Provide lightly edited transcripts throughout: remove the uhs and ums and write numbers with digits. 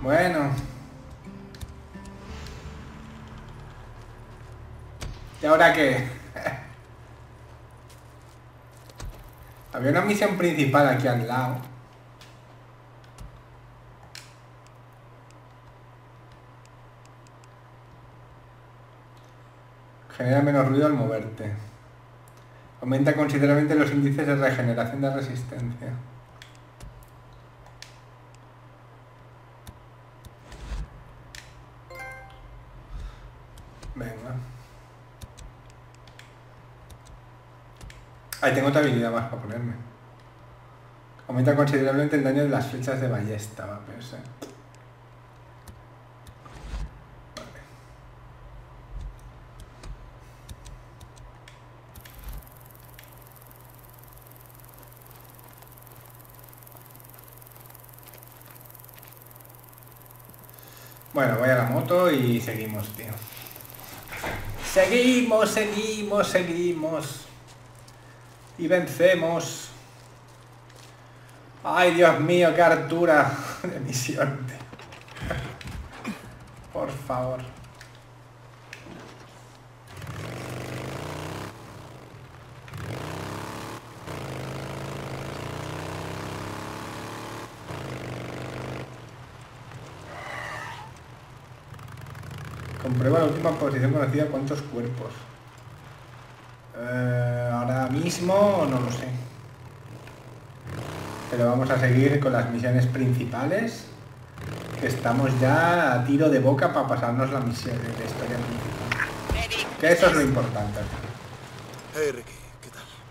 Bueno. ¿Y ahora qué? Había una misión principal aquí al lado. Genera menos ruido al moverte. Aumenta considerablemente los índices de regeneración de resistencia. Venga. Ahí tengo otra habilidad más para ponerme. Aumenta considerablemente el daño de las flechas de ballesta, va a pensar. Bueno, voy a la moto y seguimos, tío. Seguimos, seguimos, seguimos. Y vencemos. Ay, Dios mío, qué hartura de misión, tío. Por favor. Comprueba la última posición conocida, ¿cuántos cuerpos? Ahora mismo no lo sé. Pero vamos a seguir con las misiones principales. Que estamos ya a tiro de boca para pasarnos la misión de la historia principal. Que eso es lo importante. Hey, Ricky, ¿qué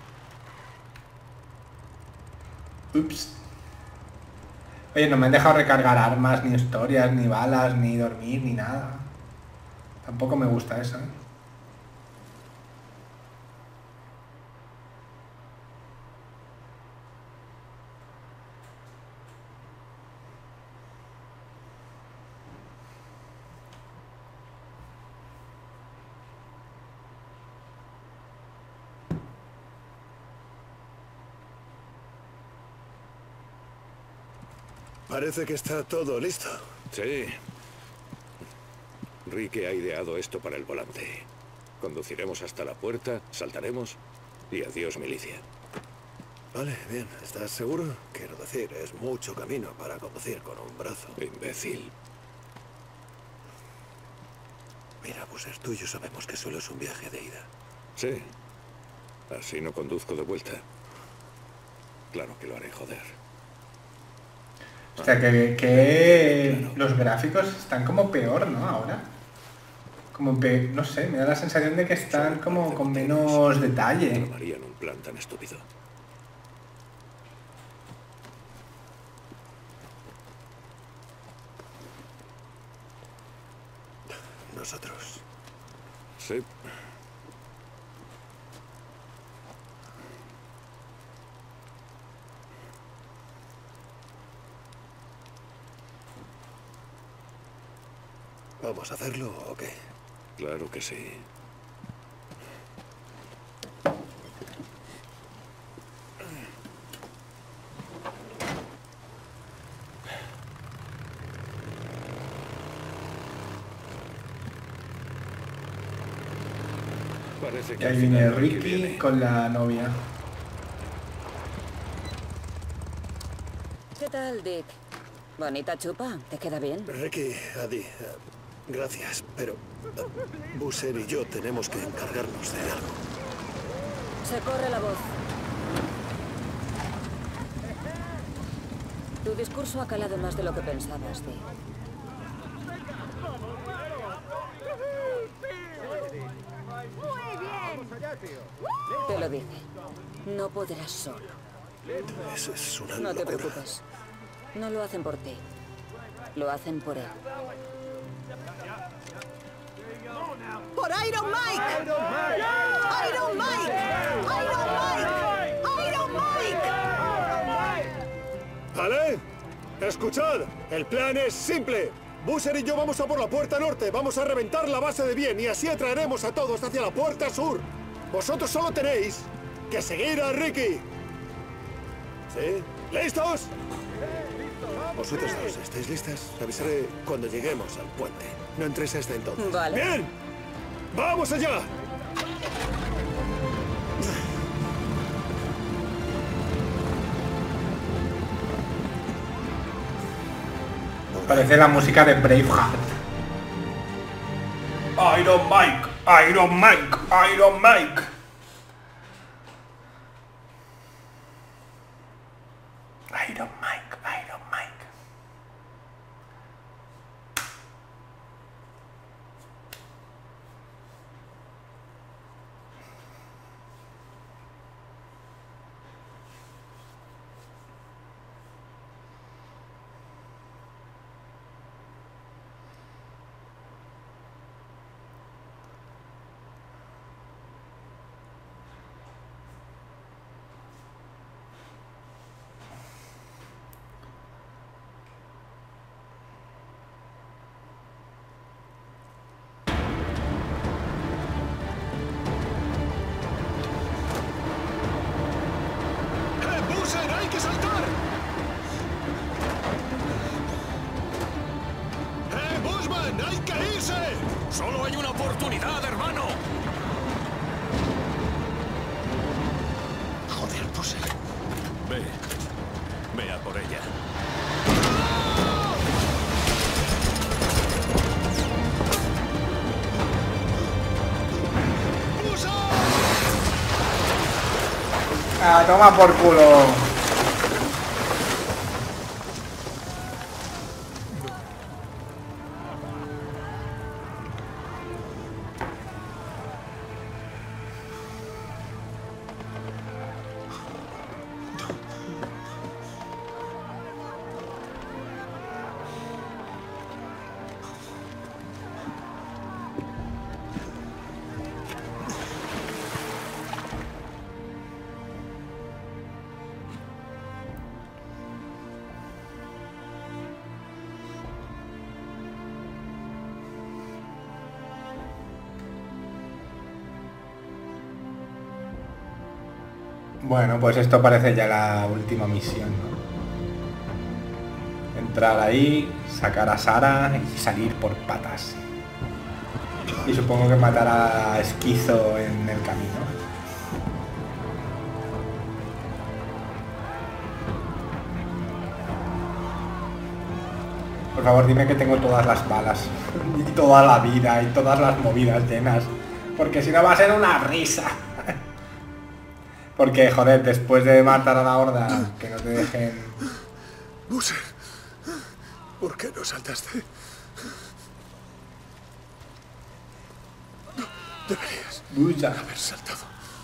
tal? Ups. Oye, no me han dejado recargar armas, ni historias, ni balas, ni dormir, ni nada. Tampoco me gusta eso, ¿eh? Parece que está todo listo. Sí. Ricky ha ideado esto para el volante. Conduciremos hasta la puerta, saltaremos y adiós milicia. Vale, bien. ¿Estás seguro? Quiero decir, es mucho camino para conducir con un brazo. Imbécil. Mira, pues es tuyo. Sabemos que solo es un viaje de ida. Sí. Así no conduzco de vuelta. Claro que lo haré, joder. O sea, que los gráficos están como peor, ¿no? Ahora. Como no sé, me da la sensación de que están como con menos detalle. No harían un plan tan estúpido. Nosotros. Sí. ¿Vamos a hacerlo o qué? Claro que sí. Parece Y que ahí al viene final Ricky Ricky viene. con la novia. ¿Qué tal, Dick? Bonita chupa, ¿te queda bien? Ricky, Adi, gracias, pero Busser y yo tenemos que encargarnos de algo. Se corre la voz. Tu discurso ha calado más de lo que pensabas, Dick. Te lo dije. No podrás solo. Eso es una No te locura. preocupes. No lo hacen por ti. Lo hacen por él. ¡Por Iron Mike! ¡Iron Mike! ¡Iron Mike! ¡Iron Mike! ¿Vale? Escuchad, el plan es simple. Busser y yo vamos a por la puerta norte, vamos a reventar la base de Bien y así atraeremos a todos hacia la puerta sur. Vosotros solo tenéis que seguir a Ricky. ¿Sí? ¿Listos? Vosotras dos, ¿estáis listas? Avisaré cuando lleguemos al puente. No entréis hasta entonces. Vale. ¡Bien! ¡Vamos allá! Parece la música de Braveheart. Iron Mike, Iron Mike, Iron Mike. Iron Mike, Iron Mike. ¡Buzzer, hay que saltar! Bushman, hay que irse! ¡Solo hay una oportunidad, hermano! Joder, Buzzer. Ve a por ella. Ah, toma por culo. Bueno, pues esto parece ya la última misión, ¿no? Entrar ahí, sacar a Sara y salir por patas. Y supongo que matar a Esquizo en el camino. Por favor, dime que tengo todas las balas, y toda la vida, y todas las movidas llenas. Porque si no va a ser una risa. Porque, joder, después de matar a la horda, que no te dejen... Buzzer, ¿por qué no saltaste? No, deberías Bulla. haber saltado.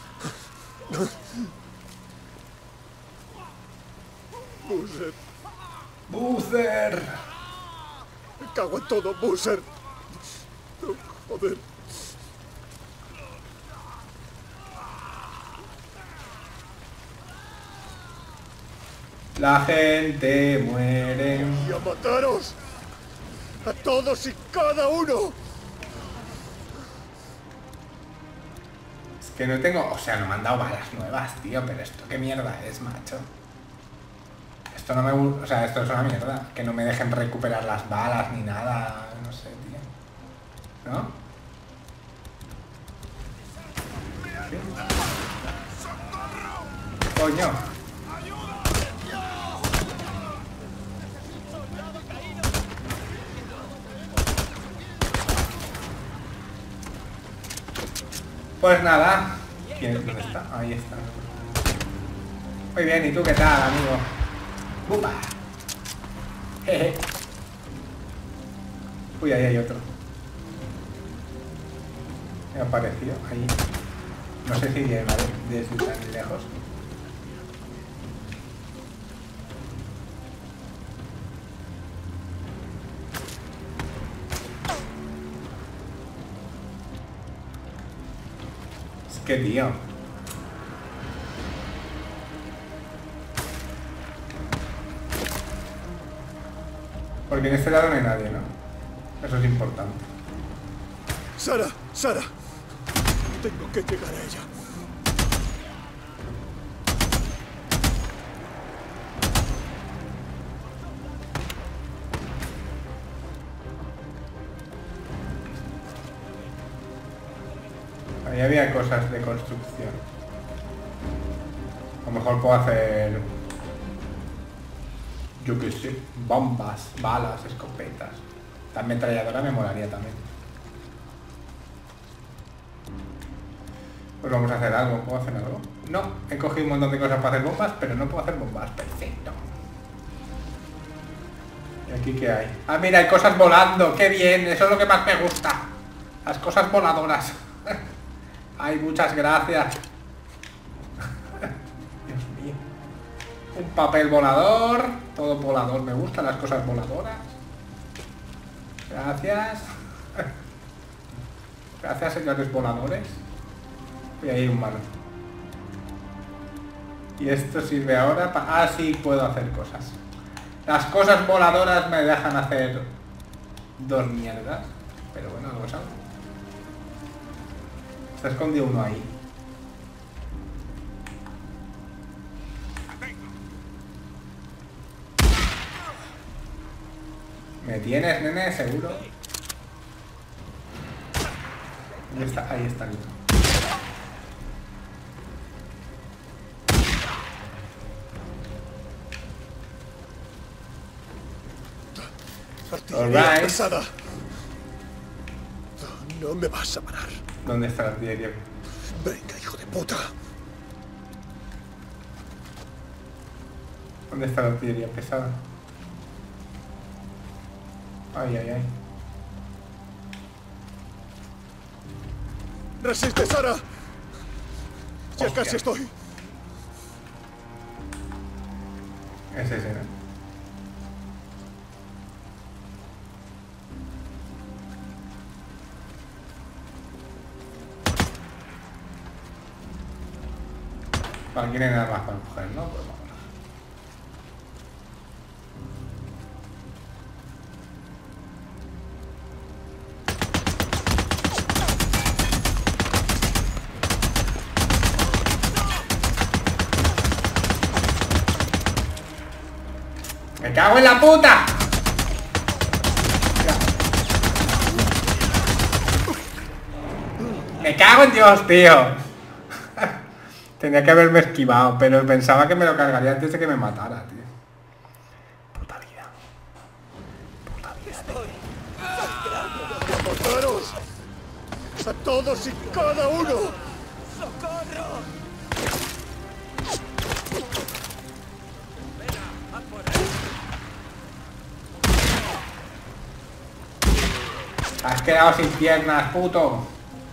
Buzzer, ¡Buzzer! me cago en todo, Buzzer. No, joder. La gente muere. ¡Y a mataros! ¡A todos y cada uno! Es que no tengo... O sea, no me han dado balas nuevas, tío. Pero esto qué mierda es, macho. Esto no me gusta... O sea, esto es una mierda. Que no me dejen recuperar las balas ni nada. No sé, tío. ¿No? ¿Qué? Coño. Pues nada. ¿Dónde está? Ahí está. Muy bien, ¿y tú qué tal, amigo? ¡Bupa! Jeje. Uy, ahí hay otro. Me ha aparecido ahí. No sé si llega desde tan lejos. ¿Qué tío? Porque en este lado no hay nadie, ¿no? Eso es importante. Sara, Sara. Tengo que llegar a ella. Ahí había cosas de construcción. A lo mejor puedo hacer... yo qué sé, bombas, balas, escopetas. La ametralladora me molaría también. Pues vamos a hacer algo. ¿Puedo hacer algo? No, he cogido un montón de cosas para hacer bombas, pero no puedo hacer bombas. Perfecto. ¿Y aquí qué hay? Ah, mira, hay cosas volando. ¡Qué bien! Eso es lo que más me gusta. Las cosas voladoras. Ay, muchas gracias. Dios mío. Un papel volador. Todo volador. Me gustan las cosas voladoras. Gracias. Gracias, señores voladores. Y ahí hay un malo. Y esto sirve ahora para... Ah, sí, puedo hacer cosas. Las cosas voladoras me dejan hacer 2 mierdas. Pero bueno, algo es algo. Está escondido uno ahí. ¿Me tienes, nene? ¿Seguro? ¿Dónde está? Ahí está el otro. Artillería pesada. No me vas a parar. ¿Dónde está la artillería? Venga, hijo de puta. ¿Dónde está la artillería pesada? Ay, ay, ay. ¡Resiste, Sara! Ya Hostia. casi estoy. Es ese, ¿no? Vale, aquí no hay nada más para coger, ¿no? Pues vámonos. ¡Me cago en la puta! ¡Me cago en Dios, tío! Tenía que haberme esquivado, pero pensaba que me lo cargaría antes de que me matara, tío. Puta vida. Puta vida. ¡Mataros! ¡A todos y cada uno! Has quedado sin piernas, puto.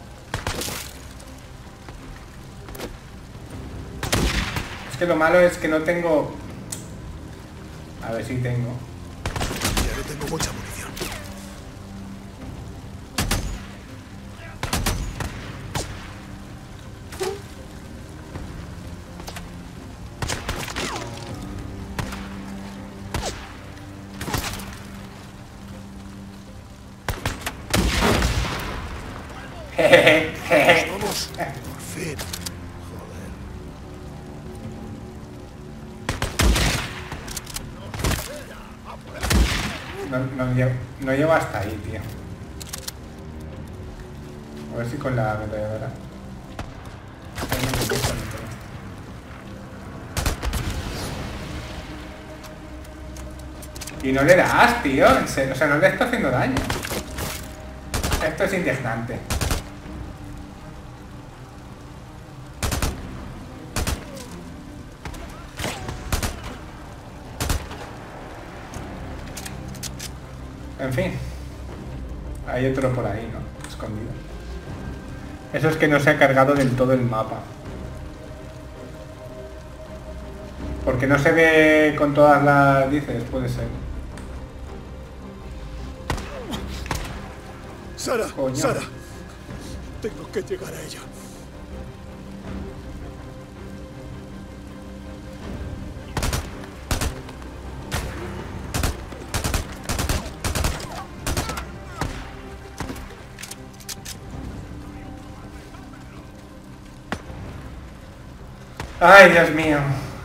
Es que lo malo es que no tengo... A ver si tengo. Ya no tengo mucha munición. Vamos, por fin. Joder. No llego hasta ahí, tío. A ver si con la ametralladora. Y no le das, tío. En serio, o sea, no le está haciendo daño. Esto es indignante. En fin. Hay otro por ahí, ¿no? Escondido. Eso es que no se ha cargado del todo el mapa. Porque no se ve con todas las... dices, puede ser. Sara, Coño. Sara. Tengo que llegar a ella. Ay, Dios mío.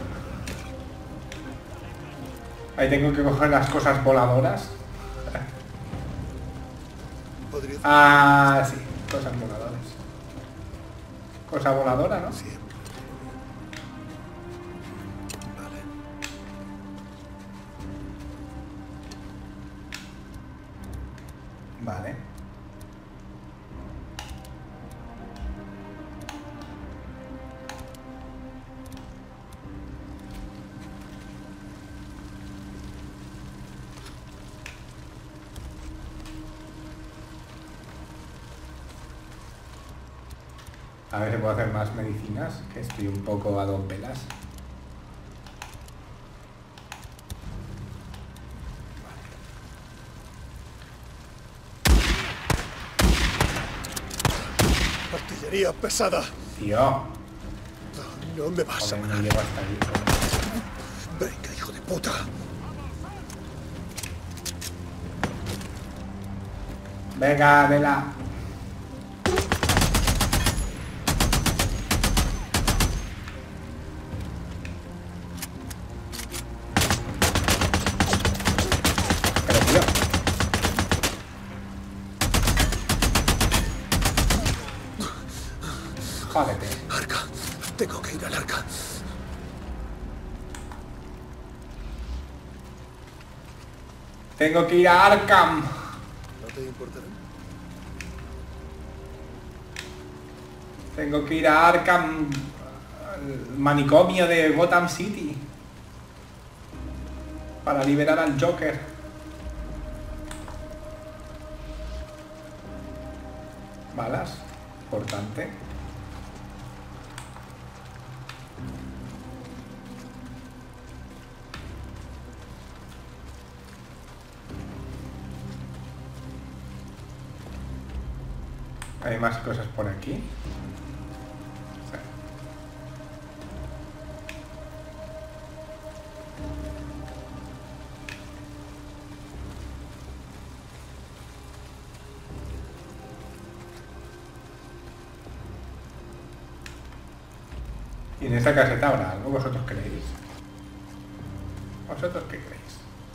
Ahí tengo que coger las cosas voladoras. Podría... Ah, sí, cosas voladoras. cosa voladora, ¿no? Siempre. Vale. Vale. A ver si puedo hacer más medicinas, que estoy un poco a dos pelas. Artillería pesada. Tío, No me vas a joder, me matar. llevo hasta aquí. Venga, hijo de puta. Venga, Adela. Pero tío. Jódete. Arca. Tengo que ir al arca. Tengo que ir a Arkham. ¿No te importará? Tengo que ir a Arkham, al manicomio de Gotham City, para liberar al Joker. Balas, importante. Hay más cosas por aquí. ¿Y en esta caseta habrá algo? ¿Vosotros creéis? ¿Vosotros qué creéis?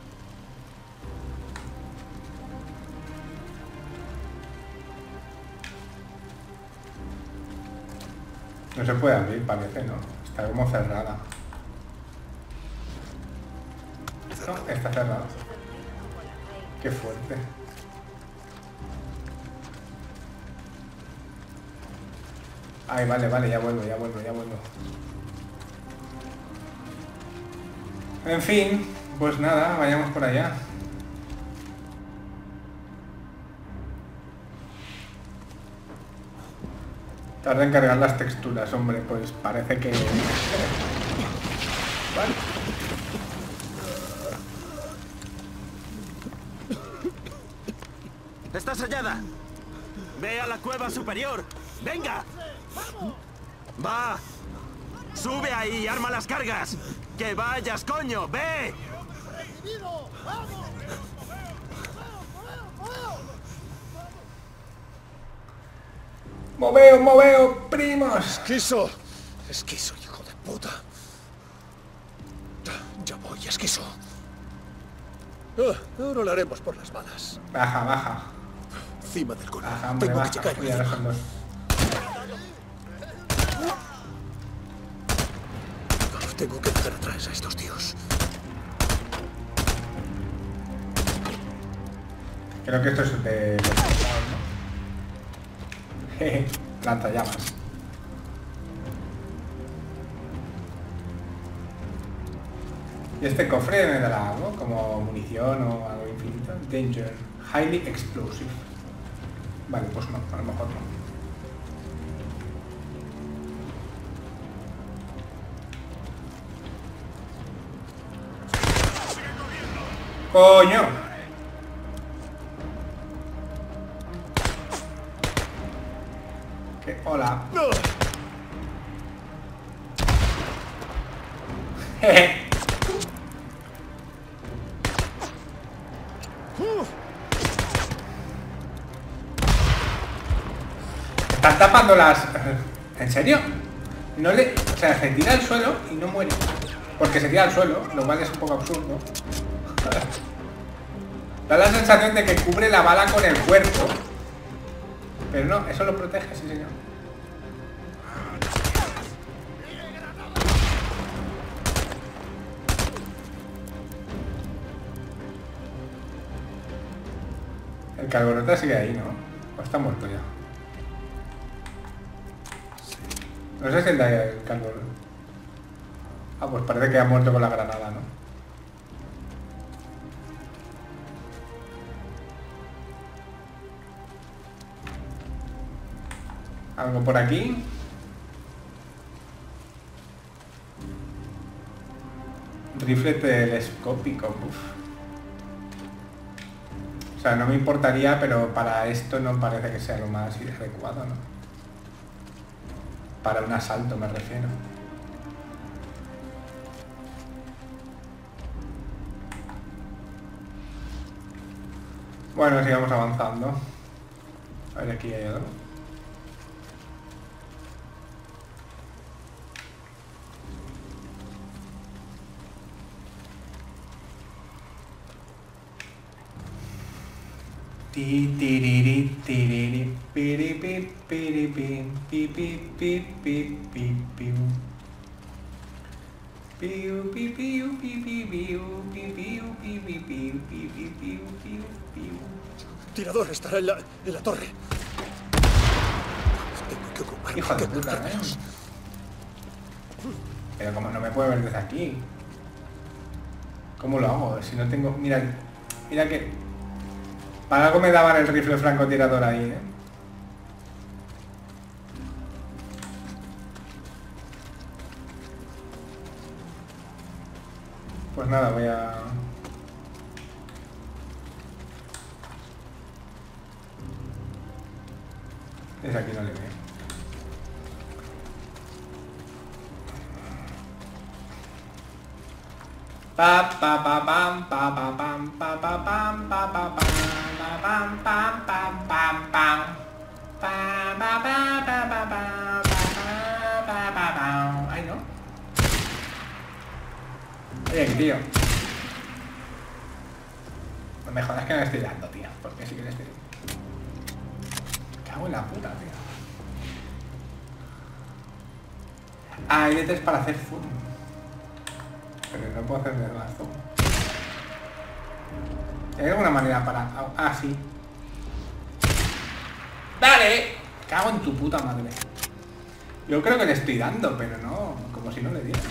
No se puede abrir, parece, ¿no? Está como cerrada. No, está cerrada. Qué fuerte. Ay, vale, vale, ya vuelvo. En fin, pues nada, vayamos por allá. Tarda en cargar las texturas, hombre, pues parece que... Vale. ¡Está sellada! ¡Ve a la cueva superior! ¡Venga! ¡Va! ¡Sube ahí! ¡Arma las cargas! ¡Que vayas, coño! ¡Ve! ¡Moveo, primos! ¡Esquizo! Esquizo, hijo de puta. Ya voy, esquizo. Ahora lo haremos por las malas. Baja. Encima del corazón. Baja, hombre, Tengo baja. que llegar Uy, ahora son encima. dos. Tengo que dejar atrás a estos tíos. Creo que esto es de los soldados, ¿no? Jeje, lanzallamas. Y este cofre me dará algo, como munición o algo infinito. Danger, highly explosive. Vale, pues no, a lo mejor no. ¡Coño! ¿Qué? Hola. Jeje. Están tapando las... ¿En serio? No le... O sea, se tira al suelo y no muere. Porque se tira al suelo, lo cual es un poco absurdo. Da la sensación de que cubre la bala con el cuerpo. Pero no, eso lo protege, sí señor. El Calborota sigue ahí, ¿no? O está muerto ya. No sé si el de el Calborota. Ah, pues parece que ha muerto con la granada, ¿no? ¿Algo por aquí? Rifle telescópico, uff. O sea, no me importaría, pero para esto no parece que sea lo más adecuado, ¿no? Para un asalto me refiero. Bueno, sigamos avanzando. A ver, aquí hay algo. Tirador estará en la torre. Tengo que ocuparme. Hijo de puta, ¿eh? Pero como no me puede ver desde aquí. ¿Cómo lo hago? Si no tengo... Mira que... Para algo me daban el rifle francotirador ahí, ¿eh? Pues nada, voy a... Desde aquí no le veo. Pa pa pa pam pa pa pam pa pa pam pa pa pam pam pam pam pam pam pa pa pa pa pa pa pa pa. Ay, no. Bien, tío. No me jodas que no le estoy dando, tío. Porque sí que le estoy... Me cago en la puta, tío. Ah, hay letras para hacer zoom. Pero no puedo hacer de más zoom. ¿Hay alguna manera para...? Ah, sí. ¡Dale! Cago en tu puta madre. Yo creo que le estoy dando, pero no... Como si no le diera.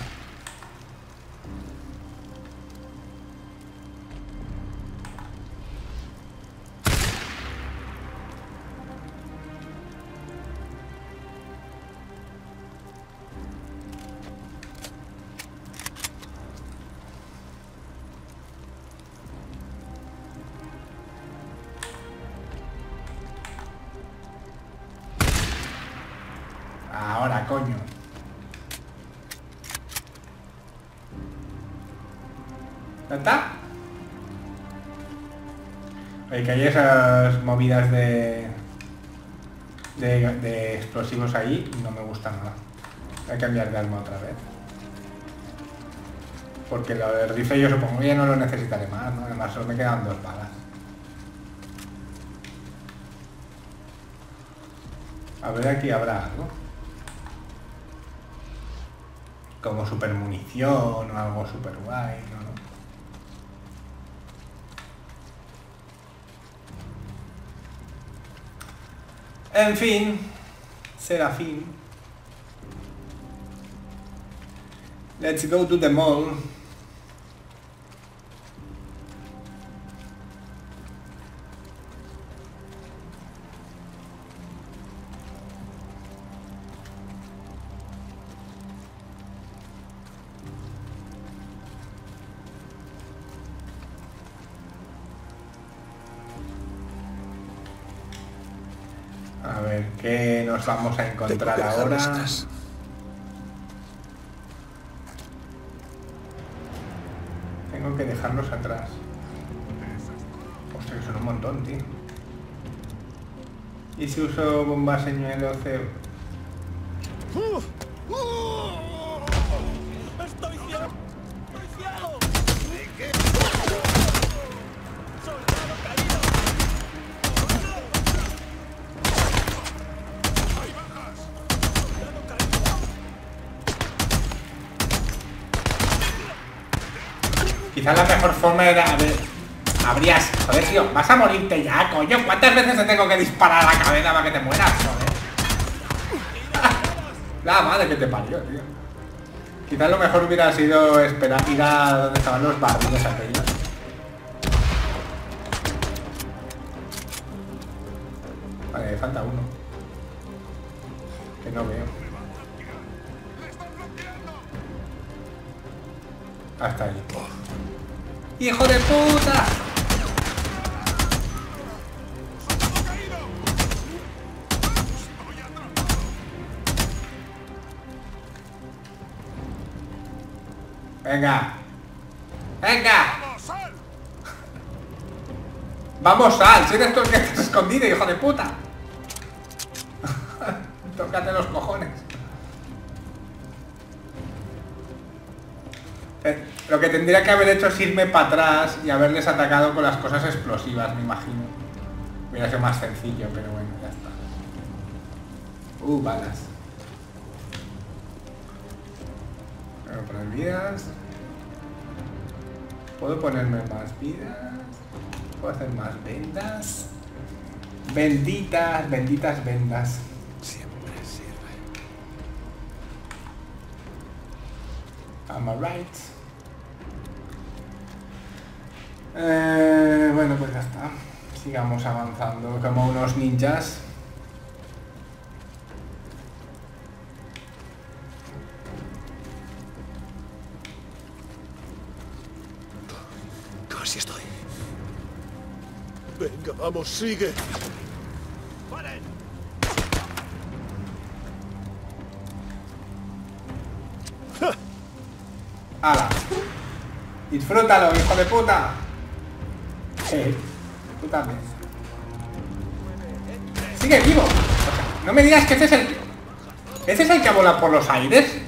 Ahora, coño. ¿Ya está? Oye, que hay esas movidas de explosivos ahí, no me gusta nada. Voy a cambiar de arma otra vez. Porque lo del rifle yo supongo que ya no lo necesitaré más, ¿no? Además solo me quedan 2 balas. A ver, aquí habrá algo. Como super munición o algo super guay, ¿no? En fin, Serafín. Let's go to the mall. A ver, ¿qué nos vamos a encontrar ahora? Tengo que dejarlos atrás. Hostia, que son un montón, tío. ¿Y si uso bomba señuelo C? ¡Estoy ciego! ¡Estoy ciego! ¡Soldado caído! ¡Hay bajas! ¡Soldado caído! Quizás la mejor forma era Habrías... Joder, tío, vas a morirte ya, coño. ¿Cuántas veces te tengo que disparar a la cabeza para que te mueras, joder? La madre que te parió, tío. Quizás lo mejor hubiera sido esperar, ir a donde estaban los barriles aquellos. Vale, falta uno. Que no veo. Hasta ahí. ¡Hijo de puta! Venga. Venga. Vamos, Sal. Si eres tú el que estás escondido, hijo de puta. Tócate los cojones. Lo que tendría que haber hecho es irme para atrás y haberles atacado con las cosas explosivas, me imagino. Hubiera sido más sencillo, pero bueno, ya está. Balas. Voy a poner vidas. Puedo ponerme más vidas. Puedo hacer más vendas. Benditas, benditas vendas. Siempre sirve. Am I right? Bueno, pues ya está. Sigamos avanzando como unos ninjas. Casi estoy. Venga, vamos, sigue. ¡Hala! ¡Disfrútalo, hijo de puta! Tú también. ¡Sigue vivo! O sea, no me digas que ese es el... ¿Ese es el que vola por los aires?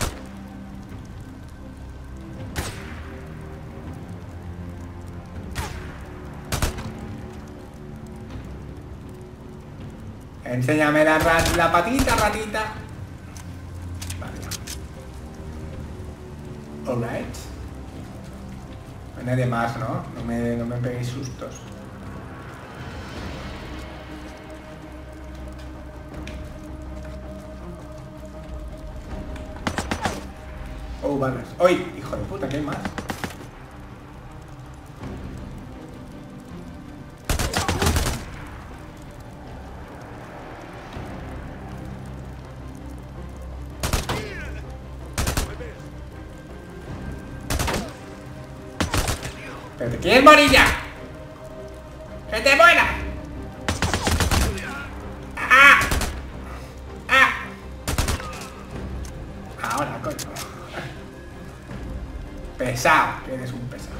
Enséñame la patita, ratita. Vale. Alright. No hay nadie más, ¿no? No me peguéis sustos. Oh, vale. ¡Uy! Hijo de puta, ¿qué hay más? ¿Pero te quieres morir ya? ¡Que te muera! ¡Ah! ¡Ah! Ahora, coño. Pesado, que eres un pesado.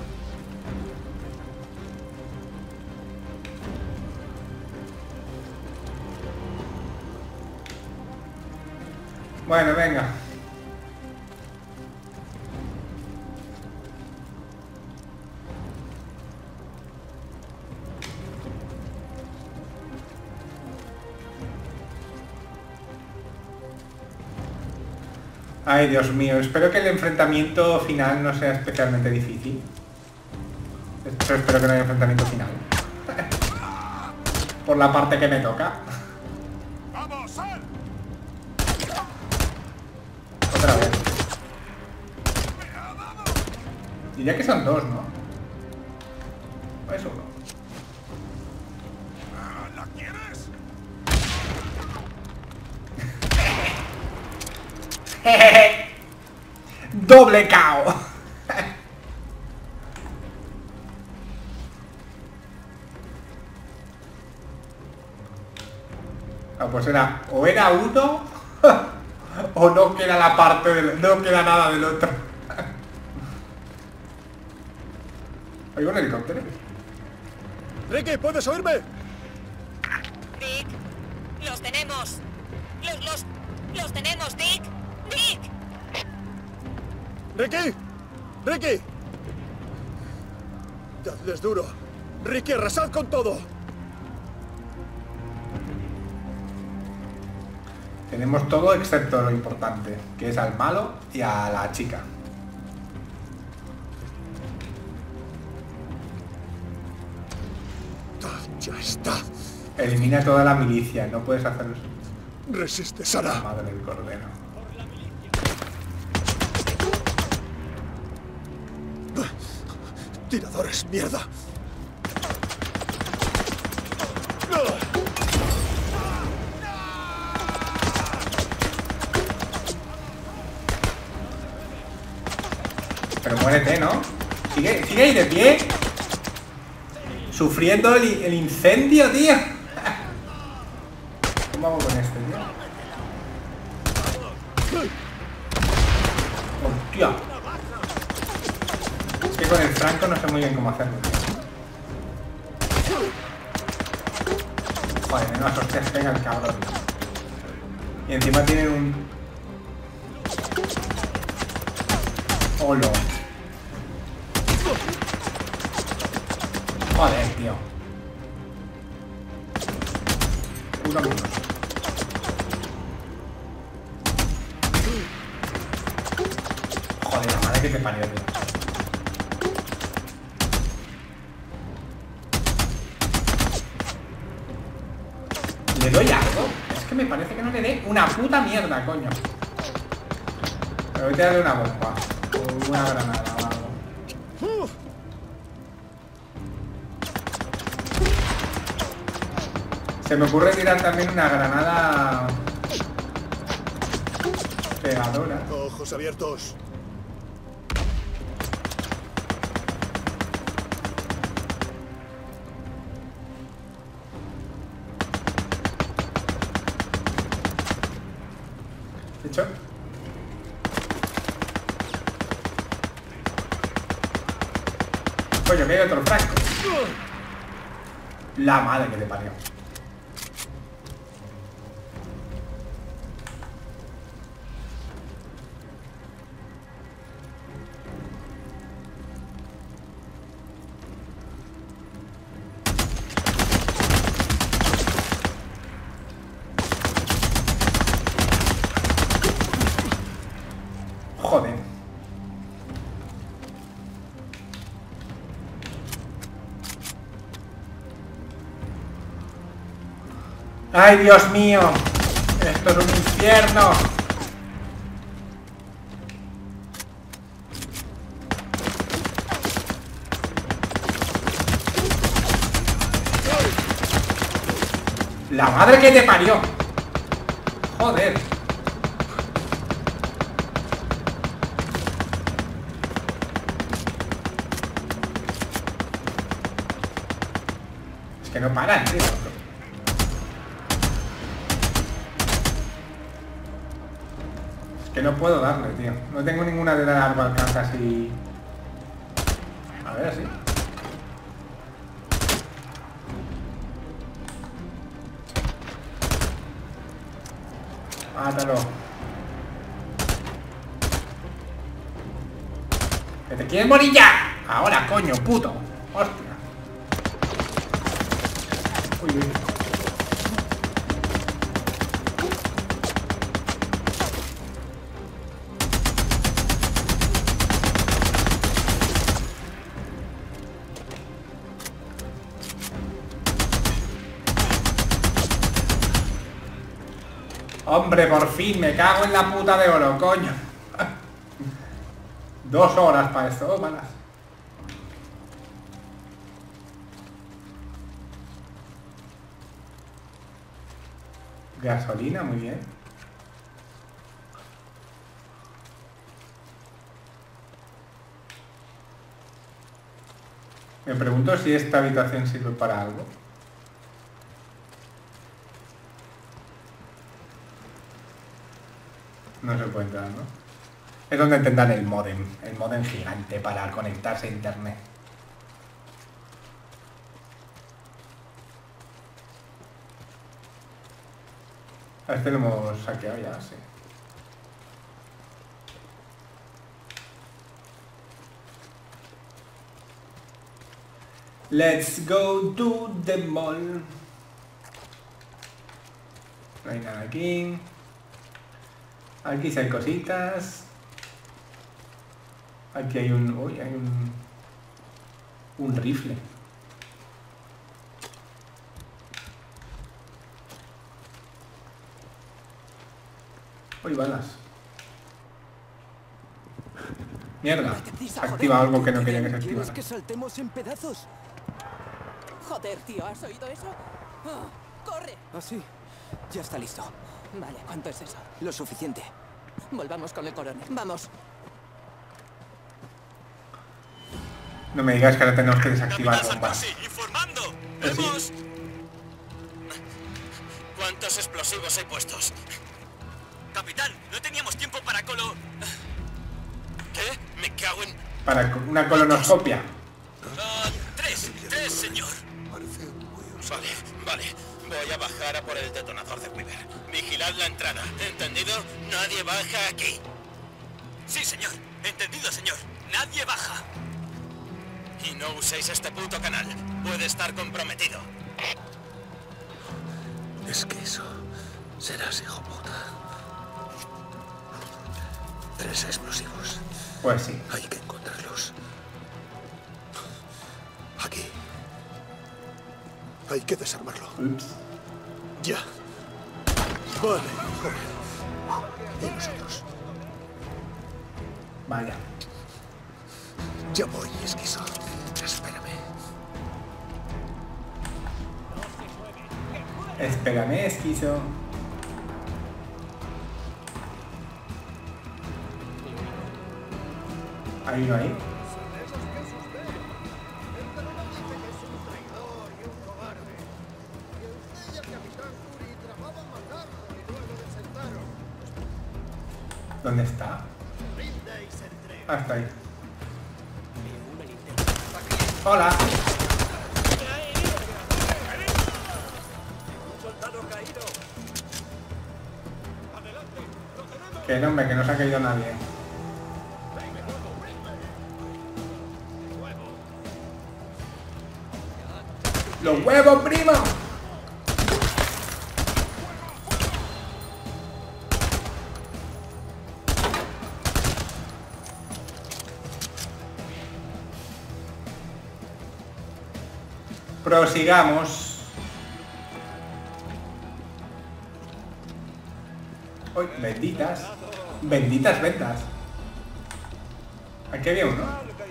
Bueno, venga. Ay, Dios mío, espero que el enfrentamiento final no sea especialmente difícil. Espero que no haya enfrentamiento final. Por la parte que me toca. ¡Vamos, sal! Otra vez. Diría que son dos, ¿no? ¿O es uno? ¿La quieres? ¡Doble KO! Ah, pues era... O era uno... o no queda la parte del... No queda nada del otro. ¿Hay un helicóptero? Ricky, ¿puedes oírme? Dick, los tenemos. Los tenemos, Dick. Dick. ¡Ricky! ¡Ricky! Dadles duro. Ricky, arrasad con todo. Tenemos todo excepto lo importante, que es al malo y a la chica. Ya está. Elimina toda la milicia, no puedes hacerlo. Resiste, Sara. Madre del cordero. Tiradores, mierda. Pero muérete, ¿no? Sigue ahí de pie. Sufriendo el incendio, tío. ¿Cómo hago con este, tío? Hostia. Es que con el franco no sé muy bien cómo hacerlo, tío. Joder, menos hostias pega el cabrón. Y encima tienen un... Holo. Joder, tío. Uno menos. Joder, la madre que te parió, tío. ¿Le doy algo? Es que me parece que no le dé una puta mierda, coño. Pero voy a darle una bomba. O una granada o algo. Se me ocurre tirar también una granada pegadora. Ojos abiertos. ¿Hecho? Coño, que hay otro frasco. La madre que te parió. Joder. ¡Ay, Dios mío! ¡Esto es un infierno! ¡La madre que te parió! ¡Joder! Es que no paran, tío. Que no puedo darle, tío. No tengo ninguna de largo alcance así. A ver, así. Mátalo. ¡Que te quieres morir ya! Ahora, coño, puto. Hostia. Uy, uy. Hombre, por fin, me cago en la puta de oro, coño. 2 horas para esto, malas. Gasolina, muy bien. Me pregunto si esta habitación sirve para algo. No se puede entrar, ¿no? Es donde tendrán el módem gigante para conectarse a internet. A este lo hemos saqueado ya, sí. Let's go to the mall. No hay nada aquí. Aquí sí hay cositas. Aquí hay un... Uy, hay un rifle. Uy, balas. Mierda. Deprisa, Se activa joder. algo que no quería que se ¿Quieres activara. que saltemos en pedazos? Joder, tío, ¿has oído eso? Ah, ¡corre! Ah, sí. Ya está listo. Vale, ¿cuánto es eso? Lo suficiente. Volvamos con el coronel. Vamos. No me digas que ahora tenemos que desactivar Capitán bombas. Sarkozy, informando. Pues sí. Hemos... ¿Cuántos explosivos hay puestos? Capitán, no teníamos tiempo para colo... ¿Qué? Me cago en... Para una colonoscopia. Tres, señor. Vale. Voy a bajar a por el detonador de Weaver. Vigilad la entrada. ¿Entendido? Nadie baja aquí. Sí, señor. Entendido, señor. Nadie baja. Y no uséis este puto canal. Puede estar comprometido. Es que eso... serás hijo puta. 3 explosivos. Pues sí. Hay que encontrarlos. Aquí. Hay que desarmarlo. Ups. Ya. Vale. Y nosotros. Vaya. Ya voy, esquizo. Espérame. Espérame, esquizo. Ahí no hay. ¿Dónde está? Ah, está ahí. Hola. Que no, hombre, que no se ha caído nadie. ¡Los huevos, primo! Prosigamos. Uy, benditas. Benditas ventas. Aquí había uno.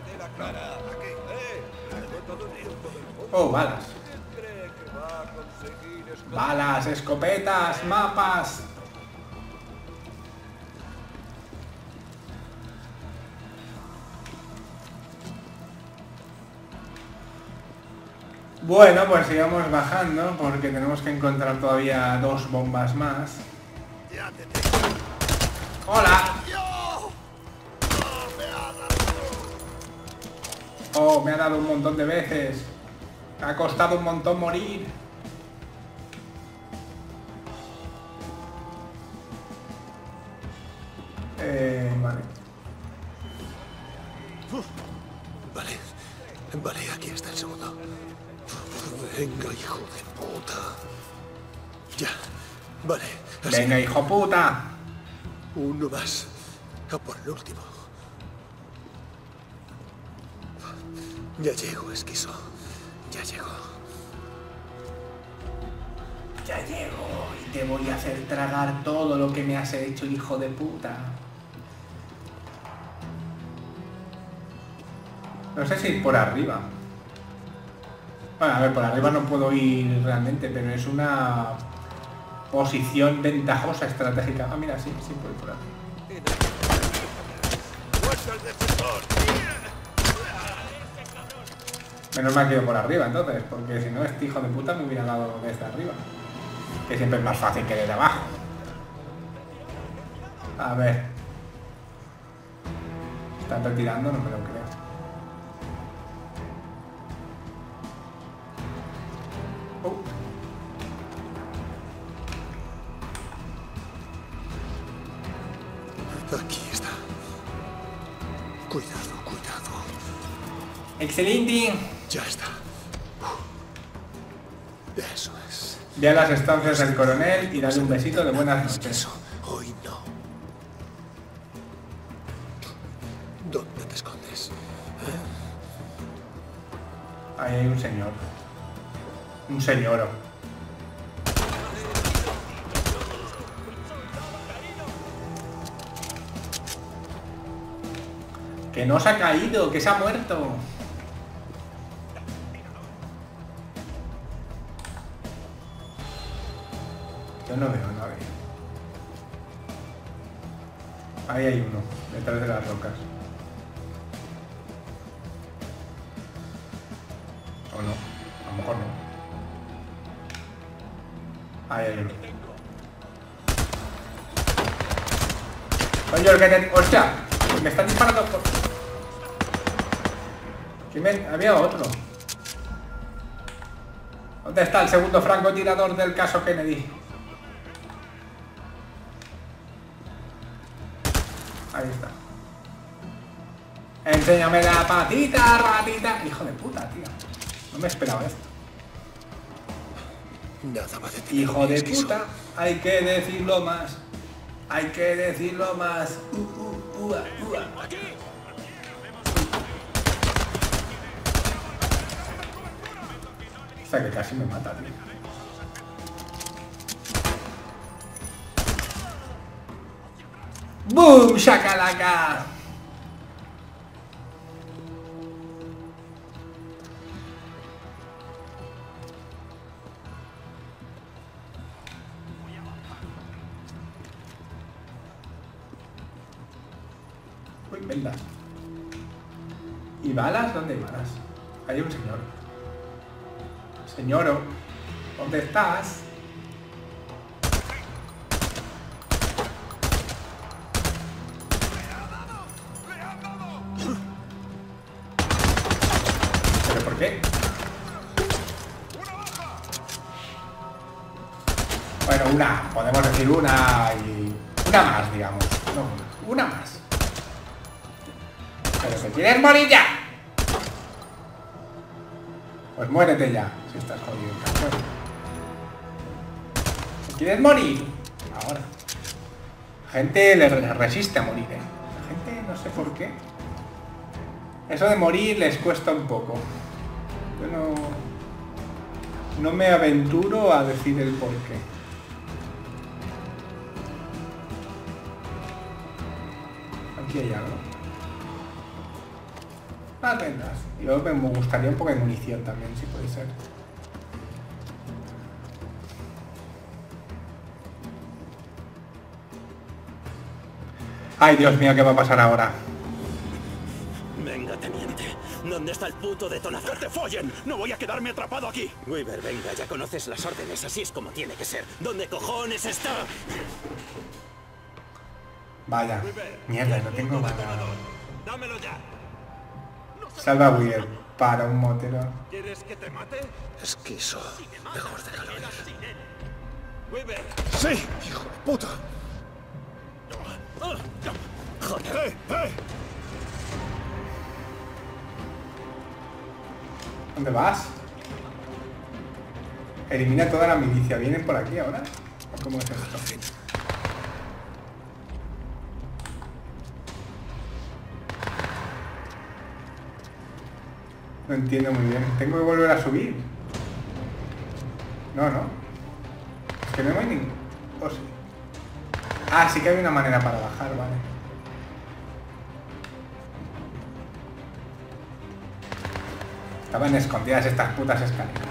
Oh, balas. Balas, escopetas, mapas. Bueno, pues sigamos bajando porque tenemos que encontrar todavía 2 bombas más. ¡Hola! Oh, me ha dado un montón de veces. Me ha costado un montón morir. Vale. Vale, aquí está el segundo. Venga, hijo de puta. Ya. Vale. así. Venga, hijo puta. Uno más. A por el último. Ya llego, esquizo. Ya llego. Ya llego y te voy a hacer tragar todo lo que me has hecho, hijo de puta. No sé si ir por arriba. Bueno, a ver, por arriba no puedo ir realmente, pero es una posición ventajosa estratégica. Ah, mira, sí, sí puedo ir por aquí. Menos mal que he ido por arriba entonces, porque si no, este hijo de puta me hubiera dado desde arriba. Que siempre es más fácil que desde abajo. A ver. ¿Están retirando? No me lo creo. Aquí está. Cuidado, cuidado. ¡Excelente! Ya está. Eso es. Ve a las estancias del coronel y dale un besito de buenas noches. Eso, hoy no. ¿Dónde te escondes? Ahí hay un señor. Un señoro. Que no se ha caído, que se ha muerto. Yo no veo a nadie. Ahí hay uno, detrás de las rocas. O no, a lo mejor no. Ahí hay uno. Oye, el que te... ¡Hostia! Me están disparando por... Había otro. ¿Dónde está el segundo francotirador del caso Kennedy? Ahí está. Enséñame la patita, ratita. Hijo de puta, tío. No me esperaba esto. Nada va a detener Hijo mi de esquizo. puta. Hay que decirlo más. Hay que decirlo más. O sea que casi me mata, tío. ¡Boom! ¡Shakalaka! Uy, vendas. ¿Y balas? ¿Dónde hay balas? Hay un señor. Señoro, ¿dónde estás? ¿Pero por qué? Bueno, una, podemos decir una y... una más, digamos. No, una más. ¿Pero que quieres morir ya? Pues muérete ya, si estás jodido. Bueno. Si quieres morir, ahora. La gente le resiste a morir, ¿eh? La gente, no sé por qué. Eso de morir les cuesta un poco. Yo no me aventuro a decir el por qué. Aquí hay algo. Las vendas. Y luego me gustaría un poco de munición también, si puede ser. Ay, Dios mío, ¿qué va a pasar ahora? Venga, teniente. ¿Dónde está el puto detonador? ¡Que te follen! ¡No voy a quedarme atrapado aquí! Weaver, venga, ya conoces las órdenes. Así es como tiene que ser. ¿Dónde cojones está? Vaya. Mierda, no tengo nada. ¡Dámelo ya! Salva Weir para un motero. ¿Quieres que te mate? Esquizo. Mejor déjalo ir. ¡Weaver! ¡Sí! ¡Hijo de puta! Joder. ¿Dónde vas? Elimina toda la milicia. ¿Vienen por aquí ahora? ¿O cómo es esto? No entiendo muy bien. ¿Tengo que volver a subir? No, no. Es que no hay ningún... Oh, sí. Ah, sí que hay una manera para bajar, vale. Estaban escondidas estas putas escaleras.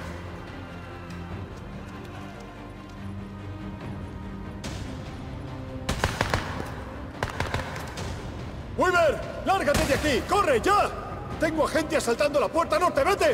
¡Weaver! ¡Lárgate de aquí! ¡Corre, ya! ¡Tengo a gente asaltando la puerta norte! ¡Vete!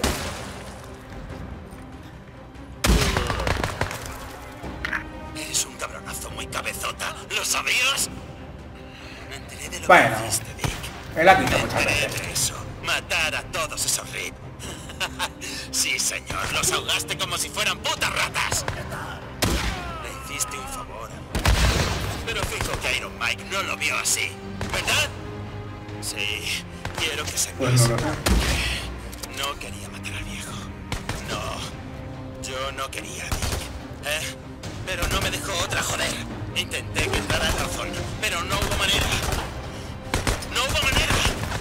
Eres un cabronazo muy cabezota. ¿Lo sabías? Me enteré de lo Bueno, que hiciste, Dick. él ha dicho Me muchas enteré veces. de eso. Matar a todos esos RIP. Sí, señor. Los ahogaste como si fueran putas ratas. Le hiciste un favor. Pero fijo que Iron Mike no lo vio así. ¿Verdad? Sí. Quiero que sepas. Pues no lo sé. No quería matar al viejo. No. Yo no quería a Dick. Pero no me dejó otra, joder. Intenté que entrara en razón, pero no hubo manera. ¡No hubo manera!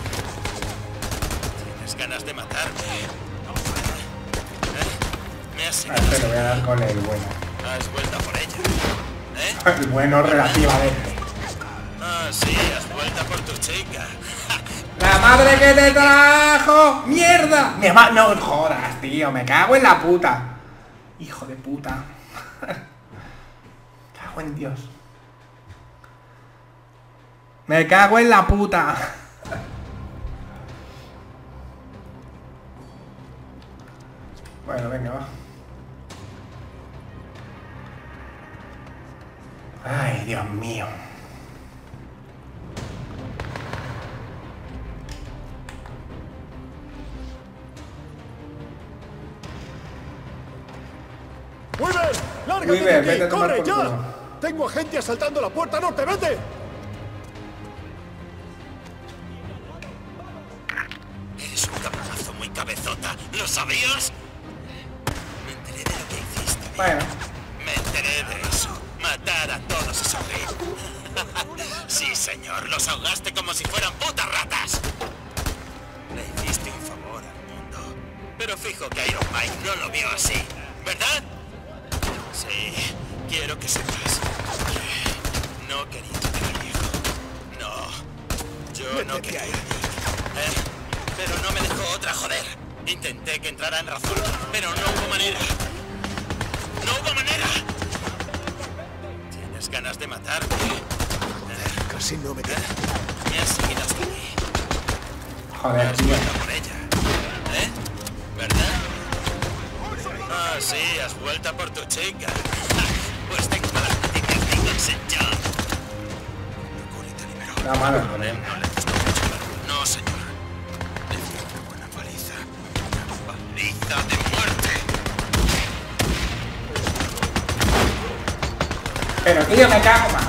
¿Tienes ganas de matarme? Me has A este le voy a dar con el bueno. ¿Has vuelto por ella? El bueno relativamente. Ah, sí, has vuelto por tu chica. madre que te trajo! ¡Mierda! Mi mamá, no jodas, tío, me cago en la puta. Hijo de puta. Cago en Dios. Me cago en la puta. Bueno, venga, va. Ay, Dios mío. ¡Weaver! ¡Lárgate Weaver, de vete aquí! a tomar ¡Corre, por ya! culo. Tengo a gente asaltando la puerta norte, ¡vete! Eres un cabronazo muy cabezota. ¿Lo sabías? Me enteré de lo que hiciste. Bueno. Me enteré de eso. Matar a todos esos reyes. Sí, señor. Los ahogaste como si fueran putas ratas. Le hiciste un favor al mundo. Pero fijo que Iron Mike no lo vio así. ¿Verdad? Sí. Quiero que sepas. No quería tener al hijo. No. Yo no quería. Pero no me dejó otra, joder. Intenté que entrara en razón, pero no hubo manera. ¡No hubo manera! ¿Tienes ganas de matarme? Casi no me queda. Me has seguido hasta aquí. Joder, Has tío. vuelto por ella. ¿Verdad? Ah, sí, has vuelto por tu chica. Pues tengo malas noticias, Dickinson John. Curry te liberó. La mano. No le gustó mucho. No, señor. Le dio una buena paliza. Una paliza de muerte. Pero tío, me cago más.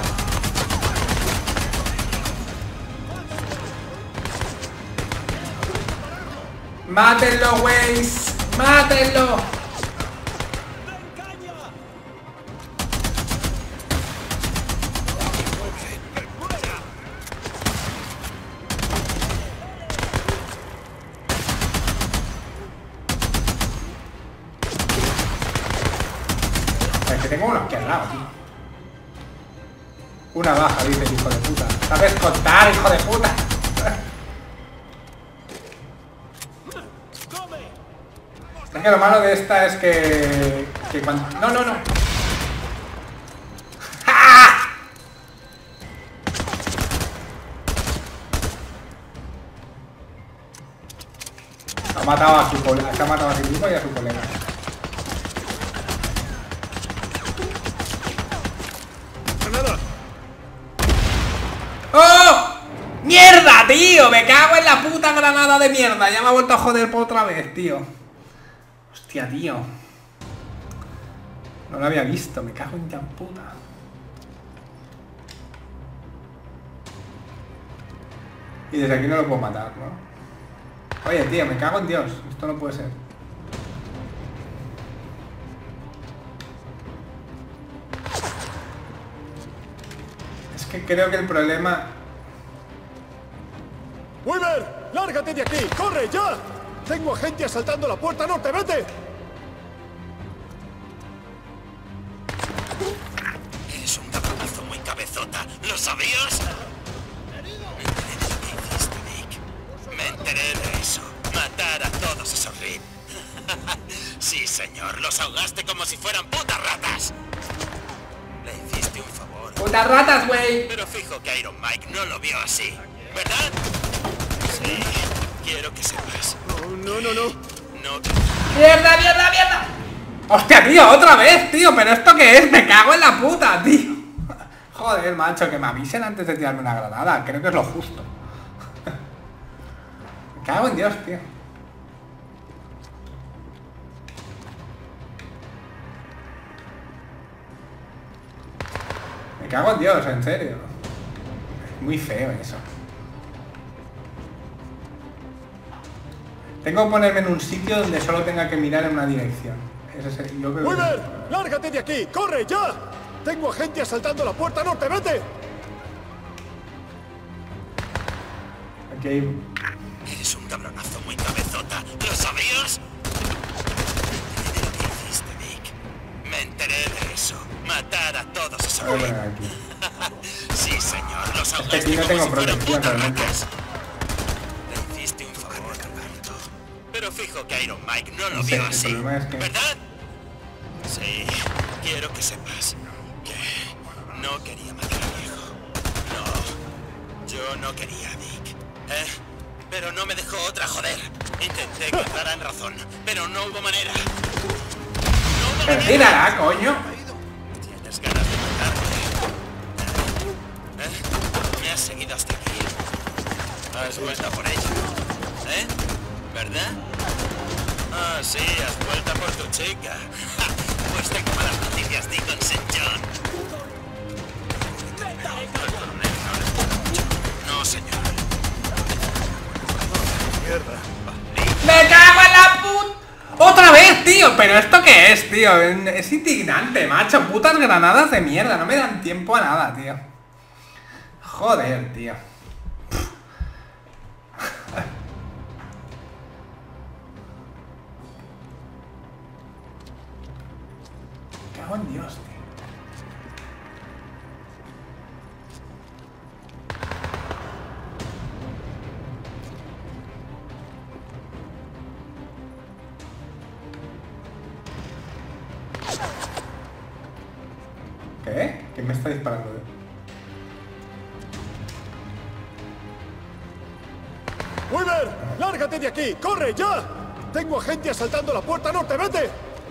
¡Mátenlo, güeyes! ¡Mátenlo! Es que tengo uno aquí al lado, tío. Una baja, dice el hijo de puta. ¿Sabes contar, hijo de puta? Es que lo malo de esta es que cuando... No, no, no. ¡Ah! Ha matado a su colega. Se ha matado a sí mismo y a su colega. ¡Granada! ¡Oh! ¡Mierda, tío! Me cago en la puta granada de mierda. Ya me ha vuelto a joder por otra vez, tío. Hostia, tío. No lo había visto. Me cago en tan puta. Y desde aquí no lo puedo matar, ¿no? Oye, tío, me cago en Dios. Esto no puede ser. Es que creo que el problema... ¡Weaver! ¡Lárgate de aquí! ¡Corre, ya! Tengo a gente asaltando la puerta norte, ¡vete! Eres un cabronazo muy cabezota. ¿Lo sabías? Me enteré de lo que hiciste, Nick. Me enteré de eso. Matar a todos esos Reed. Sí, señor. Los ahogaste como si fueran putas ratas. Le hiciste un favor. ¡Putas ratas, güey! Pero fijo que Iron Mike no lo vio así. ¿Verdad? Sí. Quiero que sepas. No. No. ¡Mierda, mierda, mierda! ¡Hostia, tío! ¡Otra vez, tío! ¿Pero esto qué es? ¡Me cago en la puta, tío! Joder, macho, que me avisen antes de tirarme una granada. Creo que es lo justo. Me cago en Dios, tío. Me cago en Dios, en serio. Muy feo eso. Tengo que ponerme en un sitio donde solo tenga que mirar en una dirección. Ese es yo creo que... ¡Weaver! ¡Lárgate de aquí! ¡Corre, ya! Tengo a gente asaltando la puerta norte, ¡vete! Aquí hay... Eres un cabronazo muy cabezota. ¿Lo sabías? Me enteré de lo que hiciste, Nick. Me enteré de eso. Matar a todos esos Voy a Reed. poner aquí. Sí, señor. Los Es que ahogaste aquí no como tengo si fueran protección putas realmente. ratas. Le fijo que Iron Mike no lo Sí, vio el así, problema es que- ¿verdad? Sí, quiero que sepas que no quería matar al viejo. No, yo no quería a Dick, pero no me dejó otra, joder. Intenté que entrara en razón, pero no hubo manera. No hubo manera. Retírala, coño. Tienes ganas de matarme. Me has seguido hasta aquí. Has vuelto por ella, ¿verdad? Ah, sí, has vuelto por tu chica. Ja, pues tengo malas noticias, Deacon St. John. No, señor. Mierda. ¡Me cago en la puta! ¡Otra vez, tío! ¿Pero esto qué es, tío? Es indignante, macho. Putas granadas de mierda. No me dan tiempo a nada, tío. Joder, tío. Me cago en Dios, tío. ¿Qué? ¿Quién me está disparando? ¡Weaver! ¡Lárgate de aquí! ¡Corre, ya! Tengo a gente asaltando la puerta norte, ¡vete!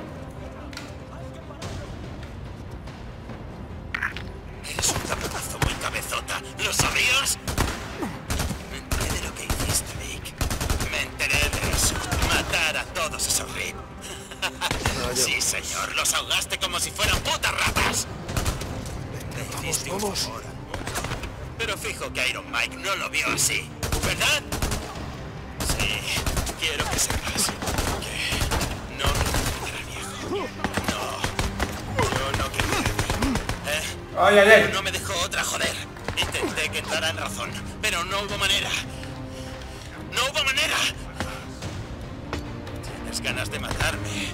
Eres un cabronazo muy cabezota. ¿Lo sabías? Me enteré de lo que hiciste, Dick. Me enteré de eso. Matar a todos esos RIP. Sí, señor. Los ahogaste como si fueran putas ratas. Le hiciste un vamos. favor al mundo. Pero fijo que Iron Mike no lo vio así, ¿verdad? Sí, quiero que sepas que no quería matar al viejo. No, yo no quería. ¡Ay, ay, ay! No me dejó otra, joder. Intenté que entrara en razón, pero no hubo manera. ¡No hubo manera! Tienes ganas de matarme.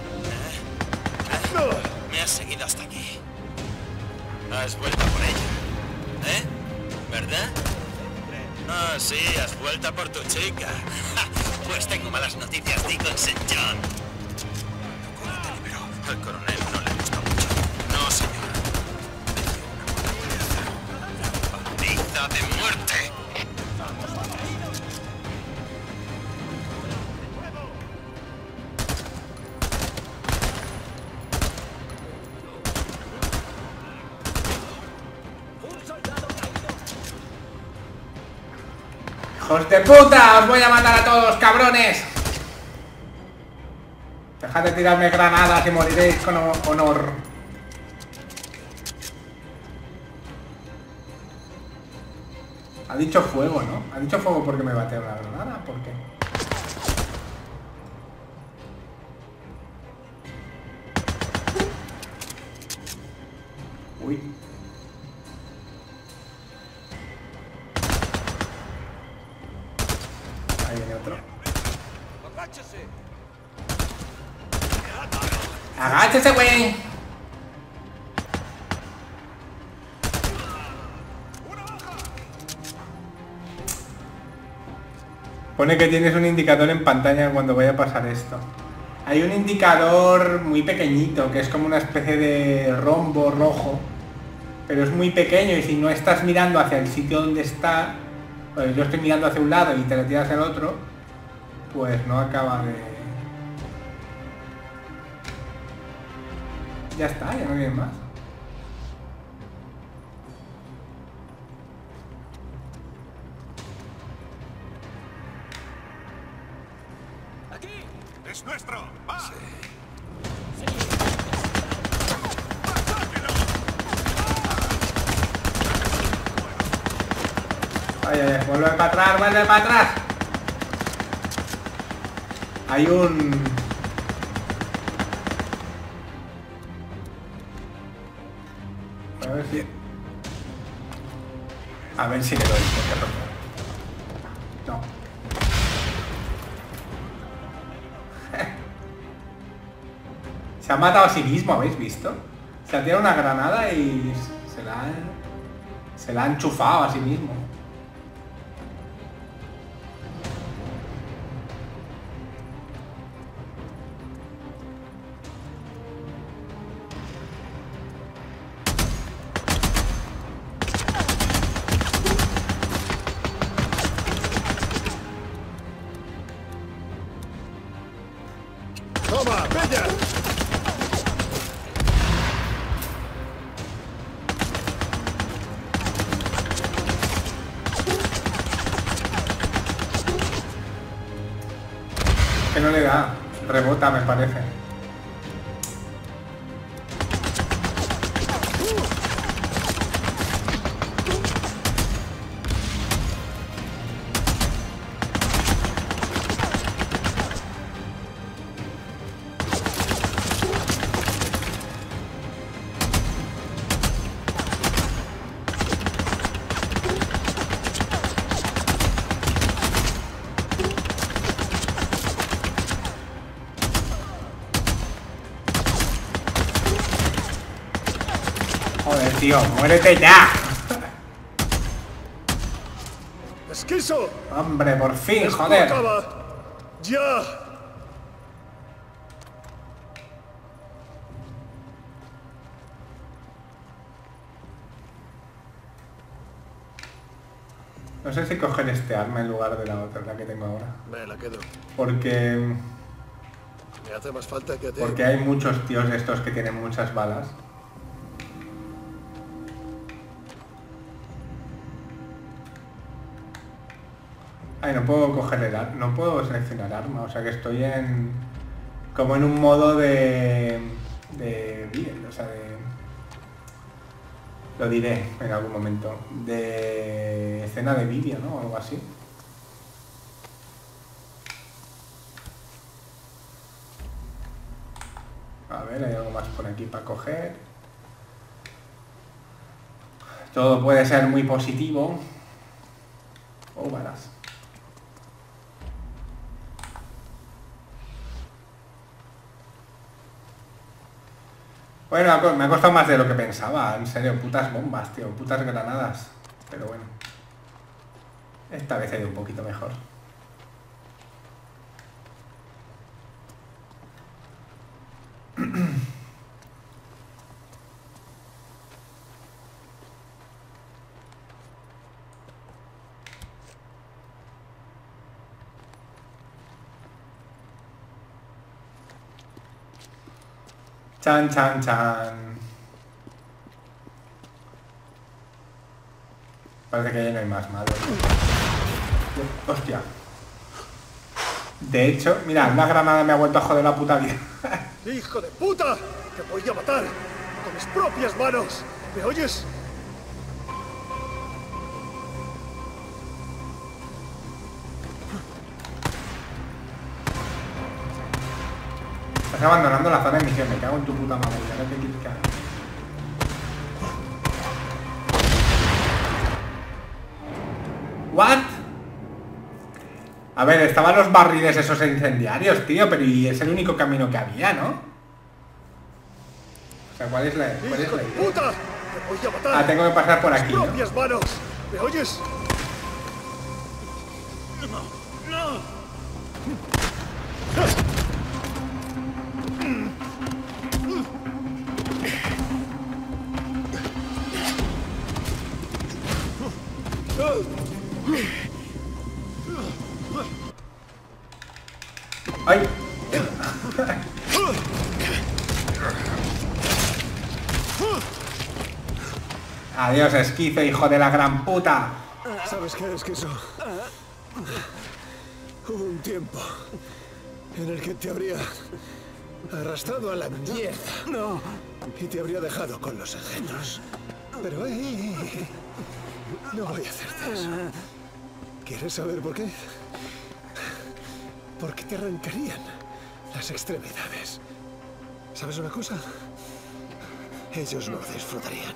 Me has seguido hasta aquí. Has vuelto por ella, ¿verdad? Ah, sí, has vuelto por tu chica. Ja, pues tengo malas noticias, Deacon St. John. ¿Cómo te liberó? Al coronel no le gustó mucho. No, señor. ¡Paliza de muerte! ¡Hijos de puta! ¡Os voy a matar a todos, cabrones! Dejad de tirarme granadas y moriréis con honor. Ha dicho fuego, ¿no? Ha dicho fuego porque me batea una granada. ¿Por qué? Uy. Ahí viene otro. ¡Agáchese, güey! Pone que tienes un indicador en pantalla cuando vaya a pasar esto. Hay un indicador muy pequeñito, que es como una especie de rombo rojo, pero es muy pequeño y si no estás mirando hacia el sitio donde está, pues yo estoy mirando hacia un lado y te lo tiras hacia el otro, pues no acaba de... Ya está, ya no viene más. ¡Es nuestro! ¡Va! Ay, ay, ay, vuelve para atrás, vuelve para atrás. Hay un... A ver si... A ver si le doy, porque no. Se ha matado a sí mismo, ¿habéis visto? Se ha tirado una granada y se la ha enchufado a sí mismo. no le da. Rebota, me parece. Joder, tío, muérete ya. ¡Esquizo! Hombre, por fin, ¡Esto joder. acaba! ¡Ya! No sé si coger este arma en lugar de la otra, la que tengo ahora. Me la quedo. Porque Me hace más falta que a ti. Porque hay muchos tíos de estos que tienen muchas balas. Ay, no puedo coger el arma, no puedo seleccionar arma, o sea que estoy en... como en un modo de o sea, lo diré en algún momento, de escena de vídeo, ¿no? O algo así. A ver, hay algo más por aquí para coger. Todo puede ser muy positivo. O balas. Bueno, me ha costado más de lo que pensaba. En serio, putas bombas, tío. Putas granadas. Pero bueno. Esta vez ha ido un poquito mejor. Chan, chan, chan. Parece que ya no hay más malos. Hostia. De hecho, mira, una granada me ha vuelto a joder la puta vida. ¡Hijo de puta! ¡Te voy a matar! ¡Con mis propias manos! ¿Me oyes? Estás abandonando la zona de misión, me cago en tu puta madre, ya no te quieres cagar. ¿What? A ver, estaban los barriles esos incendiarios, tío, pero y es el único camino que había, ¿no? O sea, ¿cuál es la ¡Hijo de idea? puta! ¡Te voy a matar! Ah, tengo que pasar por ¡Con aquí, mis ¿no? propias manos! ¿Me oyes? ¡Ay! Adiós, esquife, hijo de la gran puta. ¿Sabes qué es que eso? Hubo un tiempo en el que te habría arrastrado a la mierda. No. Y te habría dejado con los engendros. Pero no voy a hacerte eso. ¿Quieres saber por qué? Porque te arrancarían las extremidades. ¿Sabes una cosa? Ellos no disfrutarían.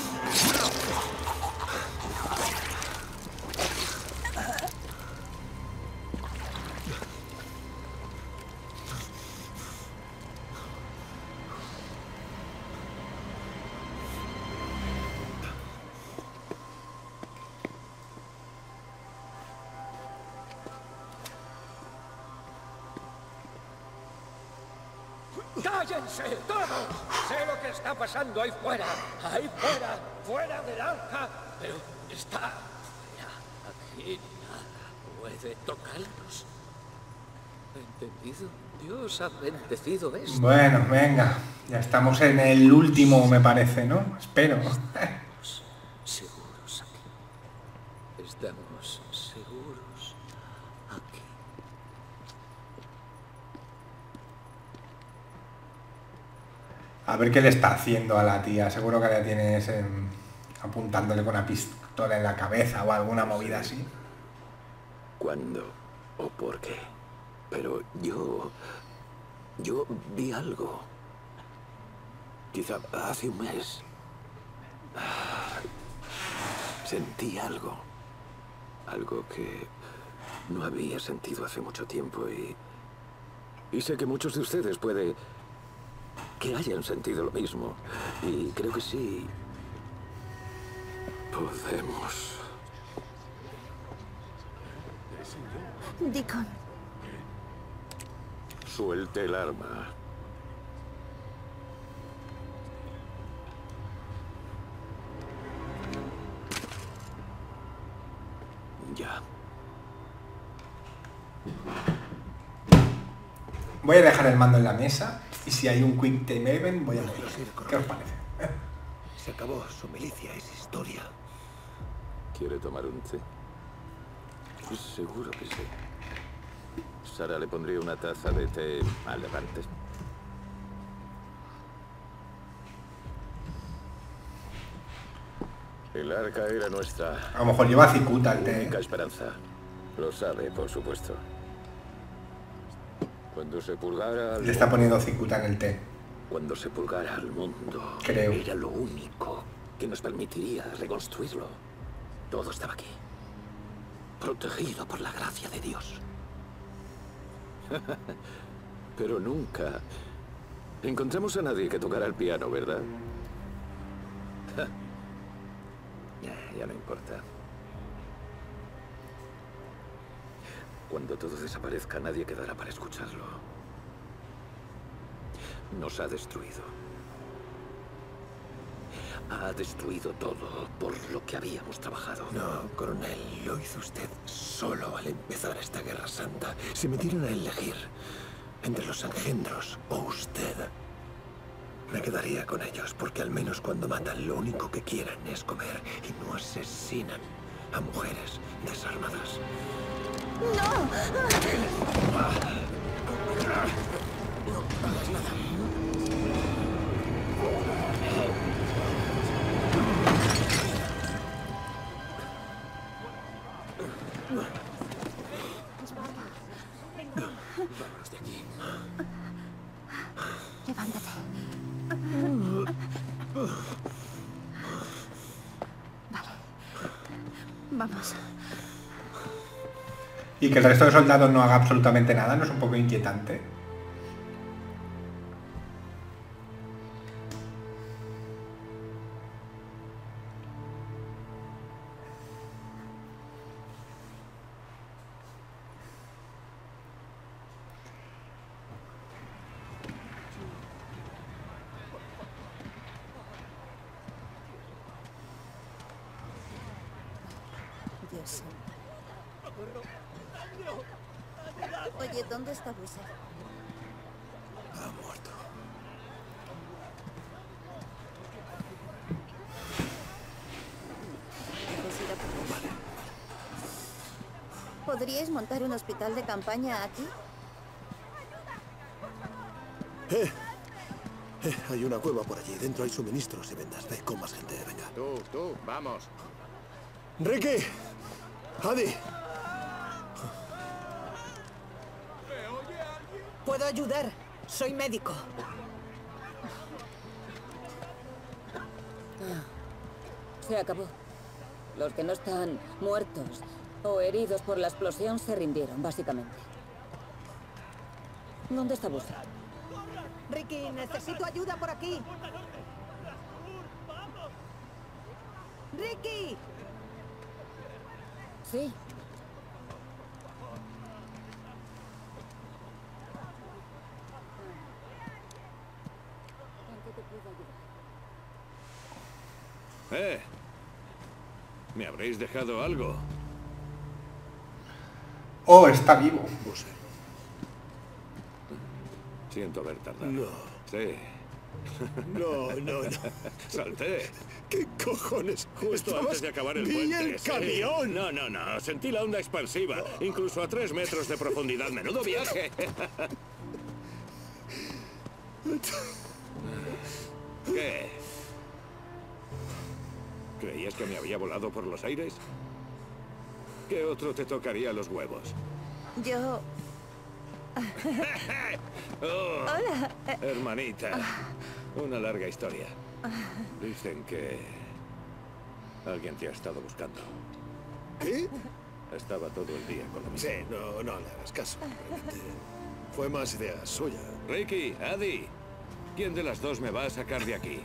¡Cállense todos! Sé lo que está pasando ahí fuera. Ahí fuera, fuera del arca. Pero está fuera. Aquí nada puede tocarnos. ¿Entendido? Dios ha bendecido esto. Bueno, venga. Ya estamos en el último, me parece, ¿no? Espero. Seguros aquí. Estamos seguros aquí. A ver qué le está haciendo a la tía. Seguro que la tienes apuntándole con una pistola en la cabeza o alguna movida así. ¿Cuándo o por qué? Pero yo vi algo. Quizá hace un mes. Sentí algo. Algo que no había sentido hace mucho tiempo y sé que muchos de ustedes puede que hayan sentido lo mismo. Y creo que sí podemos. Deacon. Suelte el arma. Ya. Voy a dejar el mando en la mesa y si hay un Quick Time Event voy a morir. ¿Qué os parece? Se acabó. Su milicia es historia. ¿Quiere tomar un té? Seguro que sí. Sara le pondría una taza de té al levante. El arca era nuestra... A lo mejor lleva cicuta el té. única esperanza. Lo sabe, por supuesto. Cuando se purgara... Le está poniendo cicuta en el té. Cuando se purgara al mundo... Creo. Era lo único que nos permitiría reconstruirlo. Todo estaba aquí. Protegido por la gracia de Dios. Pero nunca encontramos a nadie que tocara el piano, ¿verdad? Ya no importa. Cuando todo desaparezca, nadie quedará para escucharlo. Nos ha destruido. Ha destruido todo por lo que habíamos trabajado. No, coronel, lo hizo usted solo al empezar esta guerra santa. Si me dieran a elegir entre los engendros o usted, me quedaría con ellos, porque al menos cuando matan lo único que quieren es comer y no asesinan a mujeres desarmadas. ¡No! Vámonos de aquí. Levántate. Vale. Vamos. Y que el resto de soldados no haga absolutamente nada, ¿no es un poco inquietante? Dios santo. Oye, ¿dónde está Busser? Ha muerto. Pues ir a por él. ¿Podríais montar un hospital de campaña aquí? Hay una cueva por allí. Dentro hay suministros y vendas. Ve con más gente. Venga. Tú, vamos. ¡Ricky! ¡Adi! ¿Puedo ayudar? Soy médico. Se acabó. Los que no están muertos o heridos por la explosión se rindieron, básicamente. ¿Dónde está Busser? Ricky, necesito ayuda por aquí. ¡Ricky! Sí. ¿Me habréis dejado algo? Oh, está vivo. Busser. Siento haber tardado. No. Sí. No. Salté. ¿Qué cojones? Justo antes de acabar el ¡Vi puente. el sí. camión! No. Sentí la onda expansiva. Incluso a 3 metros de profundidad. ¡Menudo viaje! ¿Qué? ¿Creías que me había volado por los aires? ¿Qué otro te tocaría los huevos? Yo... Oh, Hola. hermanita. Una larga historia. Dicen que alguien te ha estado buscando. ¿Qué? Estaba todo el día con lo mismo. Sí, no le hagas caso. Realmente fue más idea suya. Ricky, Adi, ¿quién de las dos me va a sacar de aquí?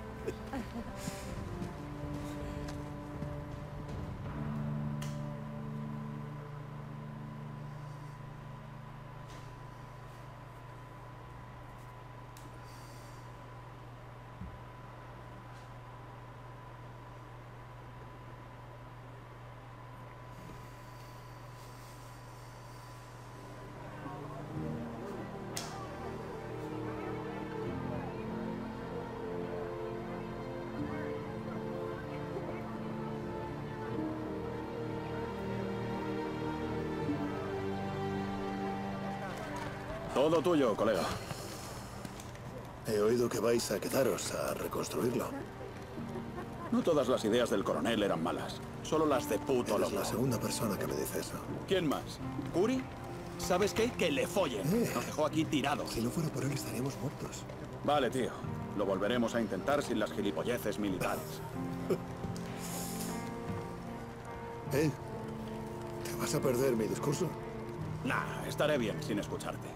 Todo tuyo, colega. He oído que vais a quedaros a reconstruirlo. No todas las ideas del coronel eran malas. Solo las de puto Eres loco. la segunda persona que me dice eso. ¿Quién más? ¿Curi? ¿Sabes qué? Que le follen. Nos dejó aquí tirados. Si no fuera por él estaríamos muertos. Vale, tío. Lo volveremos a intentar sin las gilipolleces militares. ¿Te vas a perder mi discurso? Nah, estaré bien sin escucharte.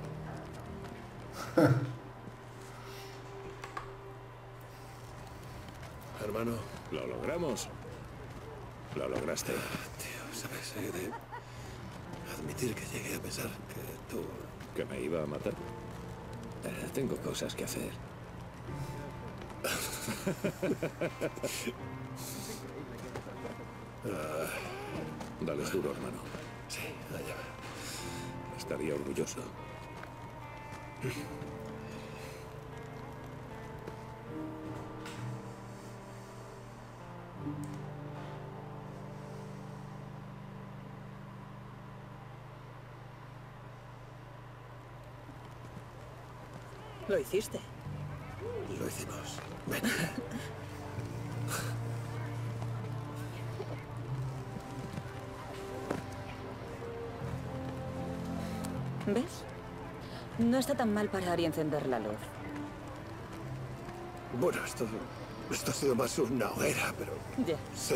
Hermano. Lo logramos. Lo lograste. Tío, ¿sabes? He de admitir que llegué a pensar que tú... ¿Que me iba a matar? Tengo cosas que hacer. Dale duro, hermano. Sí, allá va. Estaría orgulloso. Lo hiciste. Lo hicimos. Ven. ¿Ves? No está tan mal parar y encender la luz. Bueno, esto ha sido más una hoguera, pero... Ya. Sí.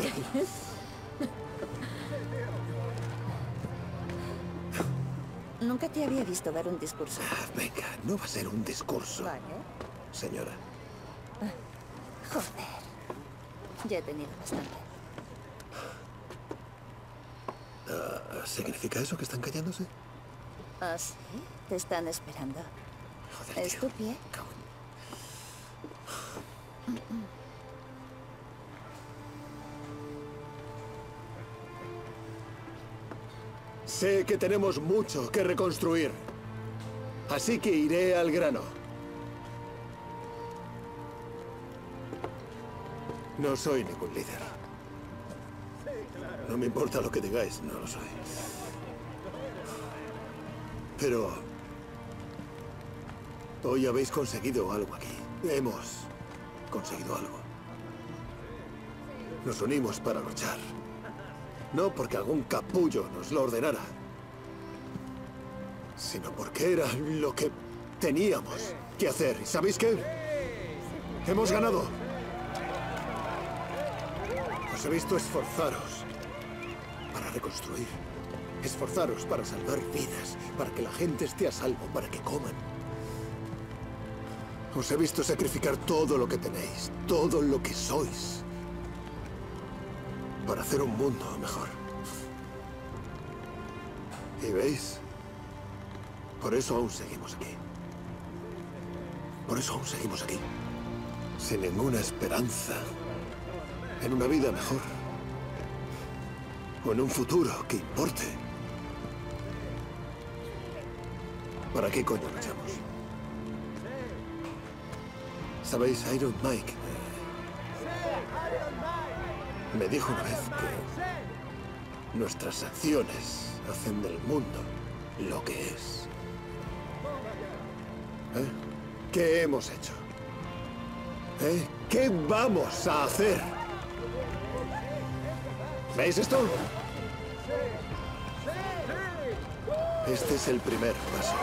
Nunca te había visto dar un discurso. Venga, no va a ser un discurso. Vale. Señora. Joder. Ya he tenido bastante. ¿Significa eso que están callándose? ¿Ah, sí? Te están esperando. Joder, ¿Es tu pie? Sé que tenemos mucho que reconstruir. Así que iré al grano. No soy ningún líder. No me importa lo que digáis, no lo soy. Pero... hoy habéis conseguido algo aquí. Hemos conseguido algo. Nos unimos para luchar. No porque algún capullo nos lo ordenara, sino porque era lo que teníamos que hacer. ¿Y sabéis qué? ¡Hemos ganado! Os he visto esforzaros para reconstruir. Esforzaros para salvar vidas, para que la gente esté a salvo, para que coman. Os he visto sacrificar todo lo que tenéis, todo lo que sois, para hacer un mundo mejor. ¿Y veis? Por eso aún seguimos aquí. Por eso aún seguimos aquí. Sin ninguna esperanza en una vida mejor. O en un futuro que importe. ¿Para qué coño luchamos? ¿Sabéis? Iron Mike me dijo una vez que nuestras acciones hacen del mundo lo que es. ¿Eh? ¿Qué hemos hecho? ¿Qué vamos a hacer? ¿Veis esto? Este es el primer paso.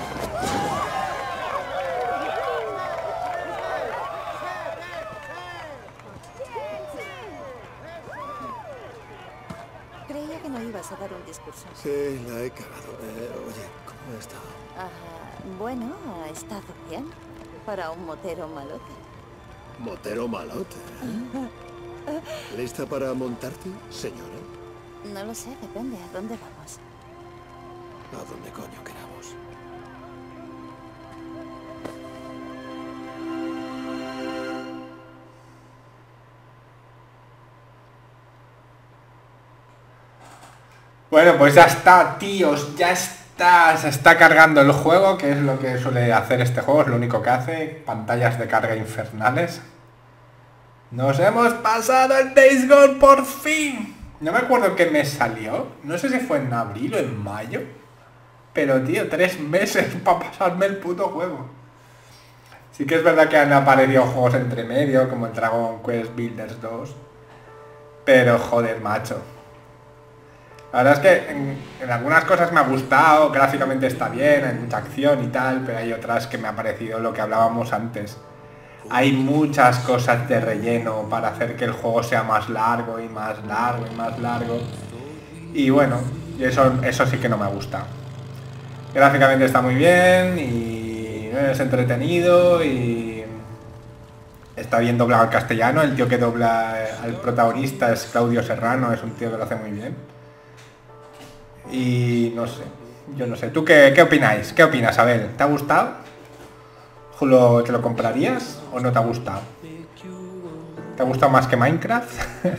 Creía que no ibas a dar un discurso. Sí, la he cagado. Oye, ¿cómo ha estado? Bueno, ha estado bien. Para un motero malote. Motero malote, ¿eh? ¿Lista para montarte, señora? No lo sé, depende. ¿A dónde vamos? A donde coño queramos. Bueno, pues ya está, tíos, ya está. Se está cargando el juego, que es lo que suele hacer este juego, es lo único que hace. Pantallas de carga infernales. ¡Nos hemos pasado el Days Gone por fin! No me acuerdo qué mes salió. No sé si fue en abril o en mayo. Pero, tío, 3 meses para pasarme el puto juego. Sí que es verdad que han aparecido juegos entre medio, como el Dragon Quest Builders 2. Pero, joder, macho. La verdad es que en algunas cosas me ha gustado, gráficamente está bien, hay mucha acción y tal, pero hay otras que me ha parecido lo que hablábamos antes. Hay muchas cosas de relleno para hacer que el juego sea más largo y más largo y más largo. Y bueno, eso sí que no me gusta. Gráficamente está muy bien y es entretenido y está bien doblado al castellano. El tío que dobla al protagonista es Claudio Serrano, es un tío que lo hace muy bien. Y no sé, yo no sé. ¿Tú qué opináis? ¿Qué opinas, Abel? ¿Te ha gustado? ¿Te lo comprarías o no te ha gustado? ¿Te ha gustado más que Minecraft?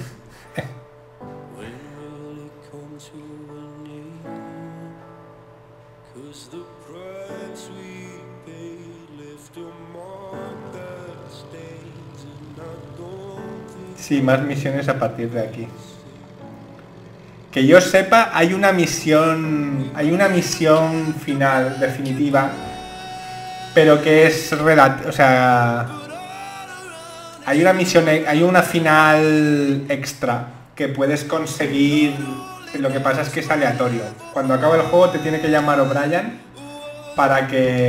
Sí, más misiones a partir de aquí. Que yo sepa, hay una misión final definitiva, pero que es o sea, hay una final extra que puedes conseguir. Lo que pasa es que es aleatorio. Cuando acaba el juego te tiene que llamar O'Brien para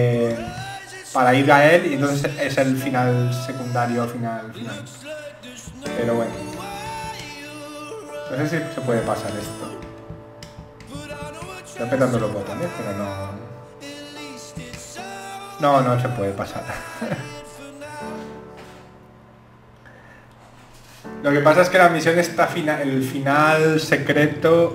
ir a él, y entonces es el final secundario, final. Pero bueno, no sé si se puede pasar esto. Estoy apretando los botones, pero no se puede pasar. Lo que pasa es que la misión está el final secreto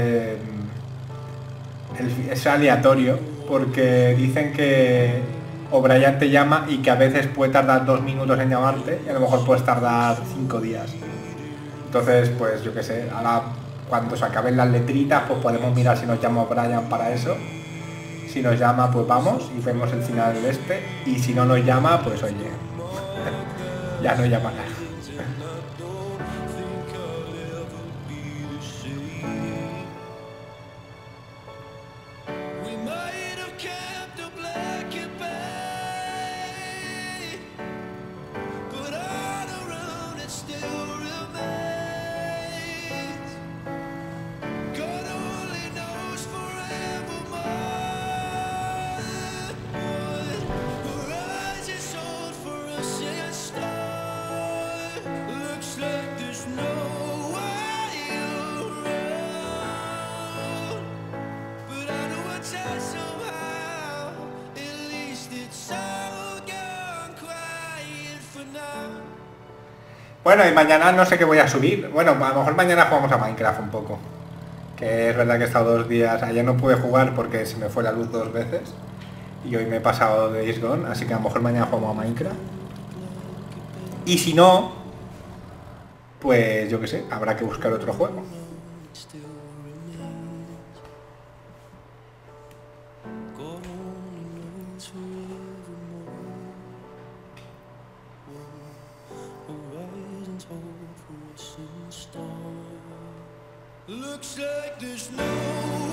es aleatorio, porque dicen que O'Brien te llama y que a veces puede tardar 2 minutos en llamarte y a lo mejor puedes tardar 5 días. Entonces, pues yo qué sé, ahora cuando se acaben las letritas, pues podemos mirar si nos llama O'Brien para eso. Si nos llama, pues vamos y vemos el final y si no nos llama, pues oye, ya no llamará. Bueno, y mañana no sé qué voy a subir. Bueno, a lo mejor mañana jugamos a Minecraft un poco. Que es verdad que he estado 2 días. Ayer no pude jugar porque se me fue la luz 2 veces. Y hoy me he pasado de Days Gone, así que a lo mejor mañana jugamos a Minecraft. Y si no, pues yo qué sé, habrá que buscar otro juego. Looks like there's no